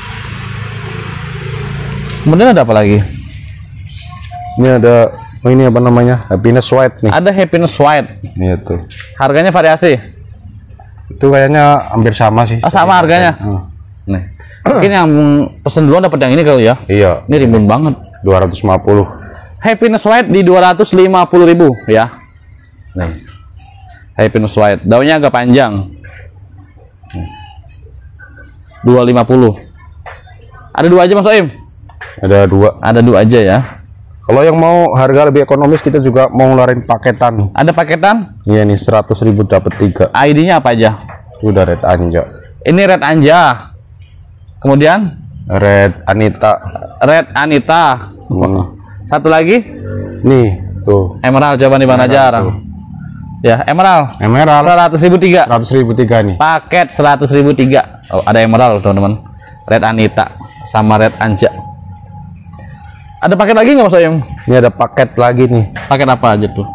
[SPEAKER 1] Kemudian ada apa lagi?
[SPEAKER 2] Ini ada, oh ini apa namanya? Happiness White nih.
[SPEAKER 1] Ada happiness white.
[SPEAKER 2] Iya tuh.
[SPEAKER 1] Harganya variasi.
[SPEAKER 2] Itu kayaknya hampir sama sih.
[SPEAKER 1] Oh, sama harganya.
[SPEAKER 2] Hmm.
[SPEAKER 1] Nih. Mungkin yang pesen duluan dapat yang ini kali ya.
[SPEAKER 2] Iya.
[SPEAKER 1] Ini rimbun banget.
[SPEAKER 2] dua ratus lima puluh.
[SPEAKER 1] Happiness white di dua ratus lima puluh ribu ya. Nih. Happiness white. Daunnya agak panjang. dua ratus lima puluh. Ada dua aja Mas Soim?
[SPEAKER 2] Ada dua.
[SPEAKER 1] Ada dua aja ya.
[SPEAKER 2] Kalau yang mau harga lebih ekonomis, kita juga mau ngeluarin paketan.
[SPEAKER 1] Ada paketan?
[SPEAKER 2] Iya nih, seratus ribu dapat tiga.
[SPEAKER 1] I D-nya apa aja?
[SPEAKER 2] Udah Red Anja.
[SPEAKER 1] Ini Red Anja. Kemudian
[SPEAKER 2] Red Anita.
[SPEAKER 1] Red Anita.
[SPEAKER 2] Hmm.
[SPEAKER 1] Satu lagi
[SPEAKER 2] Nih, tuh.
[SPEAKER 1] Emerald, coba nih Bang
[SPEAKER 2] Emerald
[SPEAKER 1] Najar.
[SPEAKER 2] tuh.
[SPEAKER 1] Ya, Emerald.
[SPEAKER 2] Emerald.
[SPEAKER 1] seratus ribu tiga.
[SPEAKER 2] seratus ribu tiga nih.
[SPEAKER 1] Paket seratus ribu tiga. Oh, ada Emerald teman-teman. Red Anita sama Red Anja. Ada paket lagi nggak Mas Soim?
[SPEAKER 2] Ini ada paket lagi nih.
[SPEAKER 1] Paket apa aja tuh?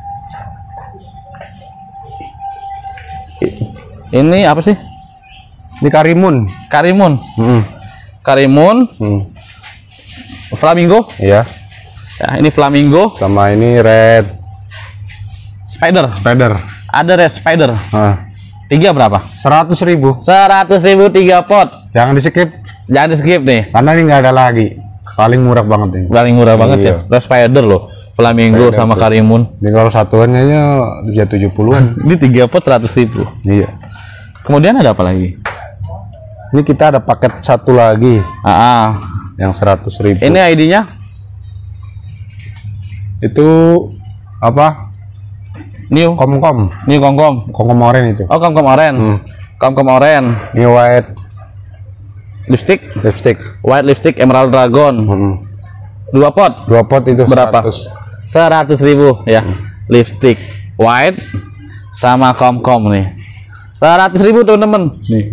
[SPEAKER 1] Ini apa sih?
[SPEAKER 2] Ini Karimun.
[SPEAKER 1] Karimun.
[SPEAKER 2] Hmm.
[SPEAKER 1] Karimun.
[SPEAKER 2] Hmm.
[SPEAKER 1] Flamingo.
[SPEAKER 2] Iya.
[SPEAKER 1] Ya, ini flamingo.
[SPEAKER 2] Sama ini Red
[SPEAKER 1] Spider.
[SPEAKER 2] Spider.
[SPEAKER 1] Ada Red Spider.
[SPEAKER 2] Nah,
[SPEAKER 1] Tiga berapa?
[SPEAKER 2] seratus ribu.
[SPEAKER 1] Seratus ribu tiga pot.
[SPEAKER 2] Jangan di skip,
[SPEAKER 1] Jangan di skip nih.
[SPEAKER 2] karena ini nggak ada lagi. Paling murah banget ini.
[SPEAKER 1] Paling murah banget
[SPEAKER 2] Iya.
[SPEAKER 1] ya. Red Spider loh. Flamingo
[SPEAKER 2] Spider
[SPEAKER 1] sama
[SPEAKER 2] tuh.
[SPEAKER 1] Karimun.
[SPEAKER 2] Ini kalau satuannya nya bisa tujuh puluhan.
[SPEAKER 1] Ini tiga pot seratus ribu.
[SPEAKER 2] Iya.
[SPEAKER 1] Kemudian ada apa lagi?
[SPEAKER 2] Ini kita ada paket satu lagi.
[SPEAKER 1] Ah, ah.
[SPEAKER 2] Yang seratus ribu.
[SPEAKER 1] Ini I D-nya?
[SPEAKER 2] Itu apa?
[SPEAKER 1] New.
[SPEAKER 2] Komkom.
[SPEAKER 1] New Komkom.
[SPEAKER 2] Komkom oren itu.
[SPEAKER 1] Oh, Komkom oren.
[SPEAKER 2] Hmm.
[SPEAKER 1] Komkom oren.
[SPEAKER 2] Ini white
[SPEAKER 1] Lipstick.
[SPEAKER 2] lipstick.
[SPEAKER 1] White lipstick Emerald Dragon.
[SPEAKER 2] Hmm.
[SPEAKER 1] Dua pot.
[SPEAKER 2] Dua pot itu
[SPEAKER 1] Berapa?
[SPEAKER 2] seratus.
[SPEAKER 1] Seratus ribu ya. Lipstick white sama Komkom nih. Seratus ribu teman-teman. Nih.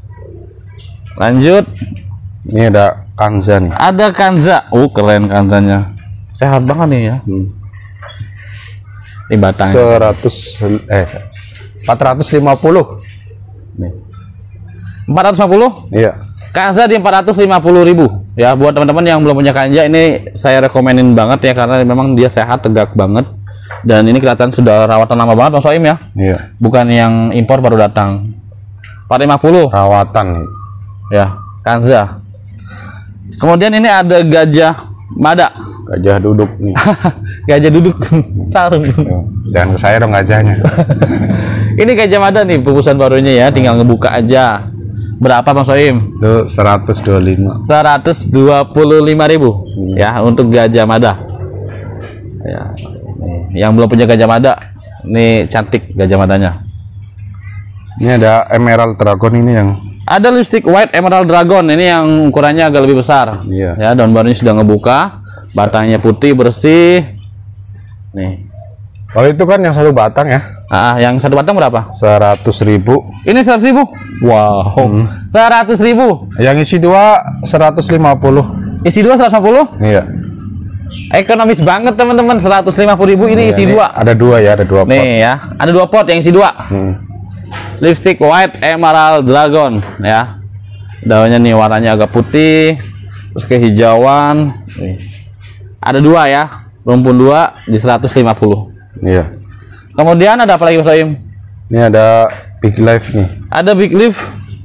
[SPEAKER 1] Lanjut.
[SPEAKER 2] Ini ada Kanza nih.
[SPEAKER 1] Ada Kanza. Uh, keren Kanzanya. Sehat banget nih ya.
[SPEAKER 2] Hmm.
[SPEAKER 1] Ini batangnya.
[SPEAKER 2] seratus eh empat ratus lima puluh.
[SPEAKER 1] Nih. empat ratus lima puluh?
[SPEAKER 2] Iya.
[SPEAKER 1] Kanza di empat ratus lima puluh ribu. Ya, buat teman-teman yang belum punya Kanza ini saya rekomenin banget ya, karena memang dia sehat, tegak banget. Dan ini kelihatan sudah rawatan lama banget Mas Soim ya.
[SPEAKER 2] Iya.
[SPEAKER 1] Bukan yang impor baru datang. empat ratus lima puluh.
[SPEAKER 2] Rawatan nih.
[SPEAKER 1] Ya, Kanza. Kemudian ini ada Gajah Mada.
[SPEAKER 2] Gajah duduk nih.
[SPEAKER 1] Gajah duduk sarung.
[SPEAKER 2] Jangan ke saya dong gajahnya.
[SPEAKER 1] Ini Gajah Mada nih pupusan barunya ya, tinggal ngebuka aja. Berapa Mas Soim?
[SPEAKER 2] Itu seratus dua puluh lima.
[SPEAKER 1] seratus dua puluh lima ribu hmm. ya untuk Gajah Mada. Ya. Nih, yang belum punya Gajah Mada, ini cantik Gajah Madanya.
[SPEAKER 2] Ini ada Emerald Dragon ini yang
[SPEAKER 1] ada lipstick white Emerald Dragon, ini yang ukurannya agak lebih besar.
[SPEAKER 2] Iya.
[SPEAKER 1] Ya, daun barunya sudah ngebuka, batangnya putih bersih. Nih.
[SPEAKER 2] Kalau itu kan yang satu batang ya.
[SPEAKER 1] Ah, yang satu batang berapa?
[SPEAKER 2] Seratus ribu.
[SPEAKER 1] Ini seratus ribu. Wow.
[SPEAKER 2] Hmm.
[SPEAKER 1] Seratus ribu.
[SPEAKER 2] Yang isi dua seratus lima puluh.
[SPEAKER 1] Isi dua seratus lima puluh.
[SPEAKER 2] Iya.
[SPEAKER 1] Ekonomis banget teman-teman. Seratus lima puluh ribu ini
[SPEAKER 2] Iya,
[SPEAKER 1] isi
[SPEAKER 2] ini
[SPEAKER 1] dua.
[SPEAKER 2] Ada dua ya, ada dua pot.
[SPEAKER 1] Nih ya, ada dua pot yang isi dua.
[SPEAKER 2] Hmm.
[SPEAKER 1] Lipstick white Emerald Dragon ya. Daunnya nih warnanya agak putih, terus kehijauan. Nih. Ada dua ya, rumpun dua di seratus lima puluh.
[SPEAKER 2] Iya.
[SPEAKER 1] Kemudian ada apa lagi Mas Soim?
[SPEAKER 2] Ini ada Big Life nih.
[SPEAKER 1] Ada Big Leaf.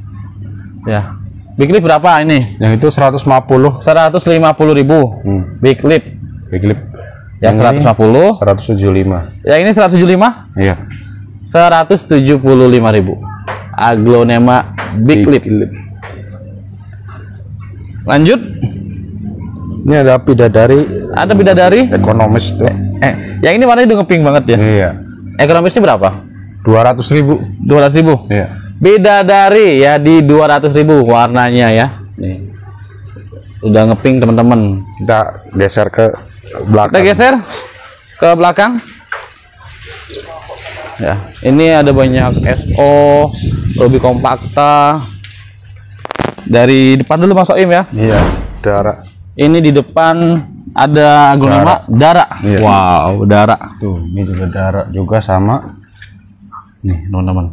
[SPEAKER 1] Ya. Big Leaf berapa ini?
[SPEAKER 2] Yang itu seratus lima puluh.
[SPEAKER 1] seratus lima puluh ribu.
[SPEAKER 2] Hmm.
[SPEAKER 1] Big Leaf.
[SPEAKER 2] Big Lip.
[SPEAKER 1] Yang seratus lima puluh.
[SPEAKER 2] seratus tujuh puluh lima.
[SPEAKER 1] Yang ini seratus tujuh puluh lima.
[SPEAKER 2] Iya.
[SPEAKER 1] seratus tujuh puluh lima ribu. Aglonema Big, Big Lip.
[SPEAKER 2] Lip.
[SPEAKER 1] Lanjut.
[SPEAKER 2] Ini ada Bidadari.
[SPEAKER 1] Ada Bidadari.
[SPEAKER 2] Ekonomis tuh.
[SPEAKER 1] Eh, yang ini warnanya udah ngepink banget ya.
[SPEAKER 2] Iya.
[SPEAKER 1] Ekonomisnya berapa?
[SPEAKER 2] dua ratus ribu.
[SPEAKER 1] dua ratus ribu.
[SPEAKER 2] Iya.
[SPEAKER 1] Bidadari ya di dua ratus ribu warnanya ya. Nih. Udah ngepink teman-teman.
[SPEAKER 2] Kita geser ke belakang.
[SPEAKER 1] Kita geser ke belakang. Ya, ini ada banyak S O, Ruby Compacta. Dari depan dulu Mas Soim ya.
[SPEAKER 2] Iya, darah.
[SPEAKER 1] Ini di depan ada aglonema Dara.
[SPEAKER 2] Iya.
[SPEAKER 1] Wow, Dara.
[SPEAKER 2] Tuh, ini juga darah juga sama.
[SPEAKER 1] Nih, teman-teman.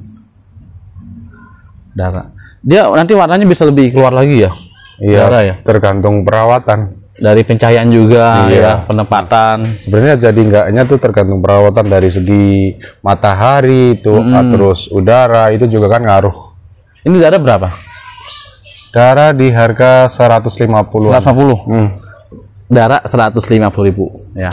[SPEAKER 1] Dara. Dia nanti warnanya bisa lebih keluar lagi ya.
[SPEAKER 2] Iya,
[SPEAKER 1] Dara ya.
[SPEAKER 2] tergantung perawatan.
[SPEAKER 1] Dari pencahayaan juga
[SPEAKER 2] Iya.
[SPEAKER 1] ya, penempatan.
[SPEAKER 2] Sebenarnya jadi enggaknya tuh tergantung perawatan dari segi matahari itu,
[SPEAKER 1] Mm-hmm.
[SPEAKER 2] terus udara itu juga kan ngaruh.
[SPEAKER 1] Ini Dara berapa?
[SPEAKER 2] Darah di harga seratus lima puluh.
[SPEAKER 1] seratus lima puluh.
[SPEAKER 2] Hmm.
[SPEAKER 1] Dara seratus lima puluh ribu ya.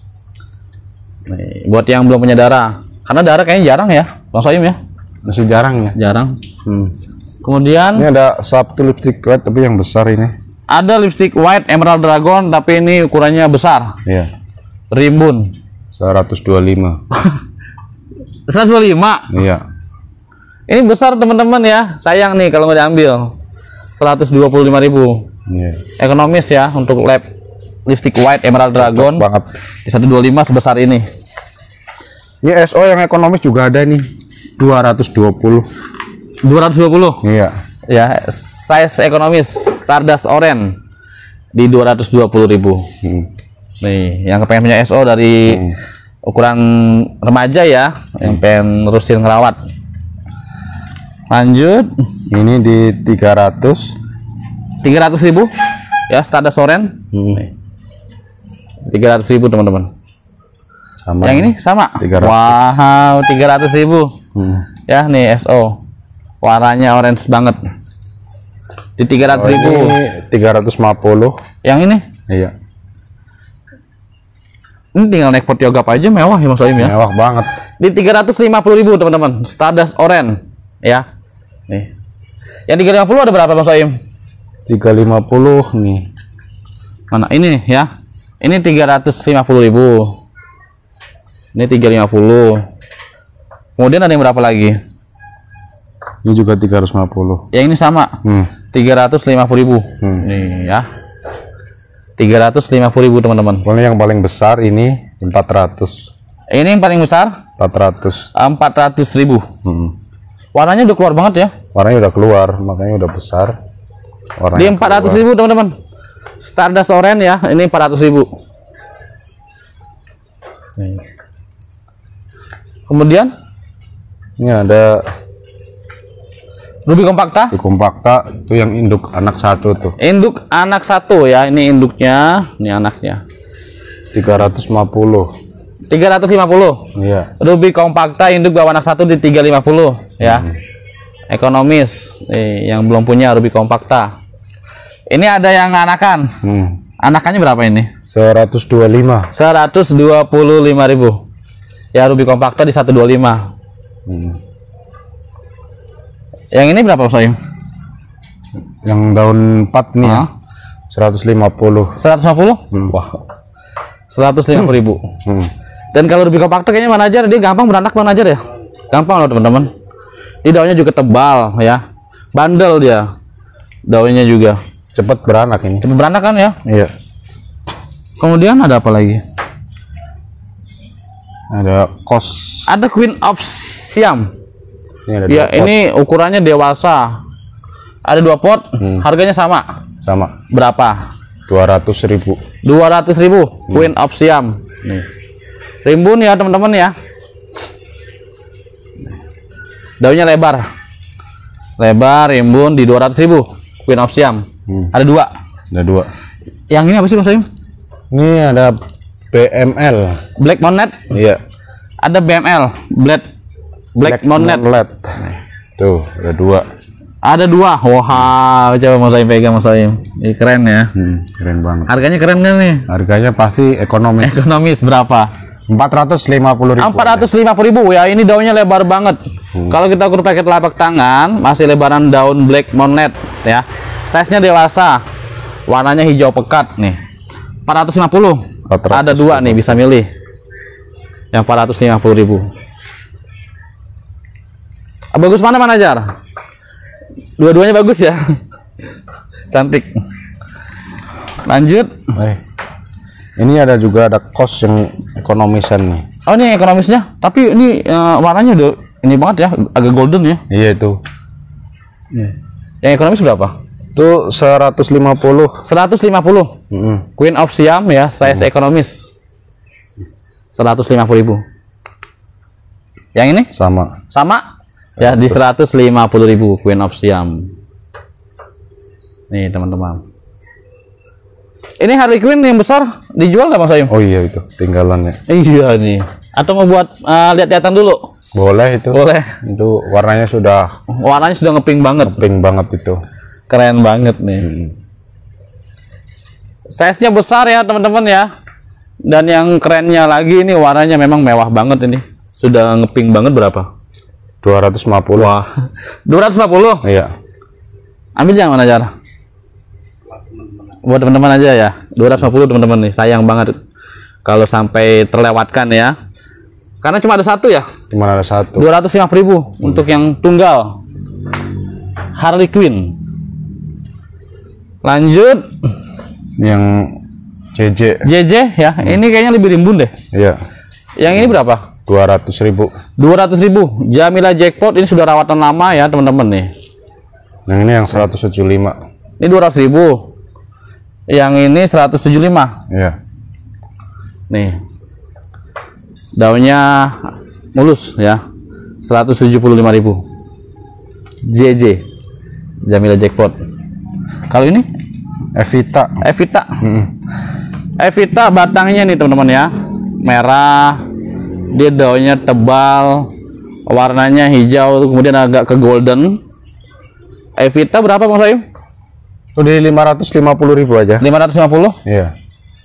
[SPEAKER 1] Nih, buat yang belum punya Dara, karena Dara kayaknya jarang ya, Bang Soim ya.
[SPEAKER 2] Masih jarang ya.
[SPEAKER 1] Jarang.
[SPEAKER 2] Hmm.
[SPEAKER 1] Kemudian
[SPEAKER 2] Ini ada Sabtu lipstick white tapi yang besar ini.
[SPEAKER 1] ada lipstick white Emerald Dragon tapi ini ukurannya besar.
[SPEAKER 2] Iya.
[SPEAKER 1] Rimbun.
[SPEAKER 2] seratus dua puluh lima.
[SPEAKER 1] seratus dua puluh lima.
[SPEAKER 2] Iya.
[SPEAKER 1] Ini besar teman-teman ya. Sayang nih kalau nggak diambil. seratus dua puluh lima ribu.
[SPEAKER 2] Iya.
[SPEAKER 1] Ekonomis ya untuk lab lipstick white Emerald Dragon.
[SPEAKER 2] Cocok banget.
[SPEAKER 1] Di seratus dua puluh lima sebesar ini.
[SPEAKER 2] Ini S O yang ekonomis juga ada nih. dua ratus dua puluh.
[SPEAKER 1] dua ratus dua puluh.
[SPEAKER 2] Iya.
[SPEAKER 1] Ya, size ekonomis Stardust Orange di dua ratus dua puluh ribu.
[SPEAKER 2] Hmm.
[SPEAKER 1] Nih, yang kepengen punya S O dari
[SPEAKER 2] Hmm.
[SPEAKER 1] ukuran remaja ya, yang pengen nerusin ngerawat. Lanjut,
[SPEAKER 2] Ini di tiga ratus.
[SPEAKER 1] tiga ratus ribu ya, Stardust Orange.
[SPEAKER 2] Hmm.
[SPEAKER 1] tiga ratus ribu teman-teman.
[SPEAKER 2] Sama.
[SPEAKER 1] Yang ini sama.
[SPEAKER 2] tiga ratus.
[SPEAKER 1] Wow, tiga ratus ribu.
[SPEAKER 2] Hmm.
[SPEAKER 1] Ya, nih S O. Warnanya orange banget. Di tiga ratus ribu.
[SPEAKER 2] Oh, ini tiga ratus lima puluh.
[SPEAKER 1] Yang ini?
[SPEAKER 2] Iya.
[SPEAKER 1] Ini tinggal naik pot yoga aja mewah ya Mas Soim ya.
[SPEAKER 2] Mewah banget.
[SPEAKER 1] Di tiga ratus lima puluh ribu teman-teman. Stardust Orange ya. Nih. Yang tiga ratus lima puluh ada berapa Bang Soim?
[SPEAKER 2] tiga ratus lima puluh nih.
[SPEAKER 1] Mana ini ya? Ini tiga ratus lima puluh ribu. Ini tiga ratus lima puluh. Kemudian ada yang berapa lagi?
[SPEAKER 2] Ini juga tiga ratus lima puluh.
[SPEAKER 1] Yang ini sama.
[SPEAKER 2] Hmm.
[SPEAKER 1] tiga ratus lima puluh ribu.
[SPEAKER 2] Hmm.
[SPEAKER 1] Nih ya. tiga ratus lima puluh ribu teman-teman.
[SPEAKER 2] Pokoknya yang paling besar ini empat ratus.
[SPEAKER 1] Ini yang paling besar
[SPEAKER 2] empat ratus.
[SPEAKER 1] empat ratus ribu.
[SPEAKER 2] Hmm.
[SPEAKER 1] Warnanya udah keluar banget ya.
[SPEAKER 2] Warnanya udah keluar, makanya udah besar. Warnanya
[SPEAKER 1] Di empat ratus ribu teman-teman. Stardust Orange ya, ini empat ratus ribu. Nih. Kemudian
[SPEAKER 2] ini ada
[SPEAKER 1] Ruby Compacta.
[SPEAKER 2] di Compacta itu yang induk anak satu tuh.
[SPEAKER 1] Induk anak satu ya, ini induknya, ini anaknya.
[SPEAKER 2] tiga ratus lima puluh.
[SPEAKER 1] tiga ratus lima puluh.
[SPEAKER 2] Iya.
[SPEAKER 1] Ruby Compacta induk bawa anak satu di tiga ratus lima puluh ya. Hmm. Ekonomis. Nih, yang belum punya Ruby Compacta. Ini ada yang anakan.
[SPEAKER 2] Hmm.
[SPEAKER 1] Anakannya berapa ini?
[SPEAKER 2] seratus dua puluh lima.
[SPEAKER 1] seratus dua puluh lima ribu. Ya, Ruby Compacta di seratus dua puluh lima. Hmm. Yang ini berapa Soim?
[SPEAKER 2] Yang daun empat nih ya. seratus lima puluh.
[SPEAKER 1] seratus lima puluh?
[SPEAKER 2] Hmm.
[SPEAKER 1] Wah. seratus lima puluh ribu.
[SPEAKER 2] Hmm.
[SPEAKER 1] Dan kalau Ruby Compacta kayaknya manajer dia gampang beranak manajer ya. Gampang loh teman-teman. Ini daunnya juga tebal ya. Bandel dia. Daunnya juga
[SPEAKER 2] Cepat beranak ini.
[SPEAKER 1] cepat beranak kan ya.
[SPEAKER 2] Iya.
[SPEAKER 1] Kemudian ada apa lagi?
[SPEAKER 2] Ada kos.
[SPEAKER 1] Ada Queen of Siam.
[SPEAKER 2] Ini ada
[SPEAKER 1] Ya,
[SPEAKER 2] dua pot.
[SPEAKER 1] ini ukurannya dewasa. Ada dua pot,
[SPEAKER 2] Hmm.
[SPEAKER 1] harganya sama.
[SPEAKER 2] Sama
[SPEAKER 1] Berapa?
[SPEAKER 2] dua ratus ribu.
[SPEAKER 1] dua ratus ribu. Queen of Siam. Nih. Rimbun ya teman-teman ya. Daunnya lebar. Lebar, rimbun di dua ratus ribu. Queen of Siam.
[SPEAKER 2] Hmm.
[SPEAKER 1] Ada dua.
[SPEAKER 2] Ada dua.
[SPEAKER 1] Yang ini apa sih Mas Soim?
[SPEAKER 2] Ini ada B M L.
[SPEAKER 1] Black Moonlight.
[SPEAKER 2] Iya.
[SPEAKER 1] Ada B M L. Black Black, Moonlight.
[SPEAKER 2] Moonlight. Tuh, ada dua.
[SPEAKER 1] Ada dua. Wah, coba Mas Soim pegang Mas Soim. Ini keren ya.
[SPEAKER 2] Hmm, keren banget.
[SPEAKER 1] Harganya keren kan nih?
[SPEAKER 2] Harganya pasti ekonomis.
[SPEAKER 1] Ekonomis berapa?
[SPEAKER 2] empat ratus lima puluh ribu.
[SPEAKER 1] empat ratus lima puluh ribu ya. Ini daunnya lebar banget. Hmm. Kalau kita ukur pakai telapak tangan, masih lebaran daun Black Moonlight ya. Size-nya dewasa. Warnanya hijau pekat nih. empat ratus lima puluh.
[SPEAKER 2] empat ratus
[SPEAKER 1] Ada dua nih, bisa milih. Yang empat ratus lima puluh ribu. Bagus mana manajer? Dua-duanya bagus ya. Cantik. Lanjut.
[SPEAKER 2] Eh, ini ada juga ada kos yang ekonomisan nih.
[SPEAKER 1] Oh, ini ekonomisnya. Tapi ini uh, warnanya udah ini banget ya, agak golden ya.
[SPEAKER 2] Iya itu.
[SPEAKER 1] Yang ekonomis berapa?
[SPEAKER 2] Itu seratus lima puluh.
[SPEAKER 1] seratus lima puluh.
[SPEAKER 2] Mm-hmm.
[SPEAKER 1] Queen of Siam ya, size mm. ekonomis. seratus lima puluh ribu. Yang ini?
[SPEAKER 2] Sama.
[SPEAKER 1] Sama? Ya, di seratus lima puluh ribu Queen of Siam. Nih, teman-teman. Ini Harley Quinn yang besar dijual nggak Mas Soim?
[SPEAKER 2] Oh iya itu, tinggalannya.
[SPEAKER 1] Iya nih. Atau mau buat uh, lihat-lihatan dulu?
[SPEAKER 2] Boleh itu.
[SPEAKER 1] Boleh.
[SPEAKER 2] Itu warnanya sudah
[SPEAKER 1] Warnanya sudah ngepink banget.
[SPEAKER 2] pink banget itu.
[SPEAKER 1] Keren banget nih.
[SPEAKER 2] Hmm.
[SPEAKER 1] Size-nya besar ya teman-teman ya. Dan yang kerennya lagi ini warnanya memang mewah banget ini. Sudah ngepink banget berapa?
[SPEAKER 2] dua ratus lima puluh.
[SPEAKER 1] Wah. dua ratus lima puluh?
[SPEAKER 2] Iya.
[SPEAKER 1] Ambil jangan mana cara? Buat teman-teman aja ya. dua ratus lima puluh teman-teman nih. Sayang banget kalau sampai terlewatkan ya. Karena cuma ada satu ya.
[SPEAKER 2] Cuma ada satu.
[SPEAKER 1] dua ratus lima puluh ribu hmm. untuk yang tunggal. Harley Quinn. Lanjut.
[SPEAKER 2] Yang J J.
[SPEAKER 1] J J ya. Hmm. Ini kayaknya lebih rimbun deh.
[SPEAKER 2] Iya.
[SPEAKER 1] Yang ini berapa?
[SPEAKER 2] dua ratus ribu.
[SPEAKER 1] dua ratus ribu. Jamila Jackpot ini sudah rawatan lama ya teman-teman nih.
[SPEAKER 2] Yang ini yang seratus tujuh puluh lima.
[SPEAKER 1] Ini dua ratus ribu. Yang ini seratus tujuh puluh lima.
[SPEAKER 2] Iya.
[SPEAKER 1] Nih. Daunnya mulus ya. seratus tujuh puluh lima ribu. J J. Jamila Jackpot. Kalau ini
[SPEAKER 2] Evita.
[SPEAKER 1] Evita.
[SPEAKER 2] Mm-hmm.
[SPEAKER 1] Evita batangnya nih teman-teman ya. Merah. Dia daunnya tebal. Warnanya hijau kemudian agak ke golden. Evita berapa Bang Soim?
[SPEAKER 2] Itu di lima ratus lima puluh ribu aja.
[SPEAKER 1] lima ratus lima puluh?
[SPEAKER 2] Iya.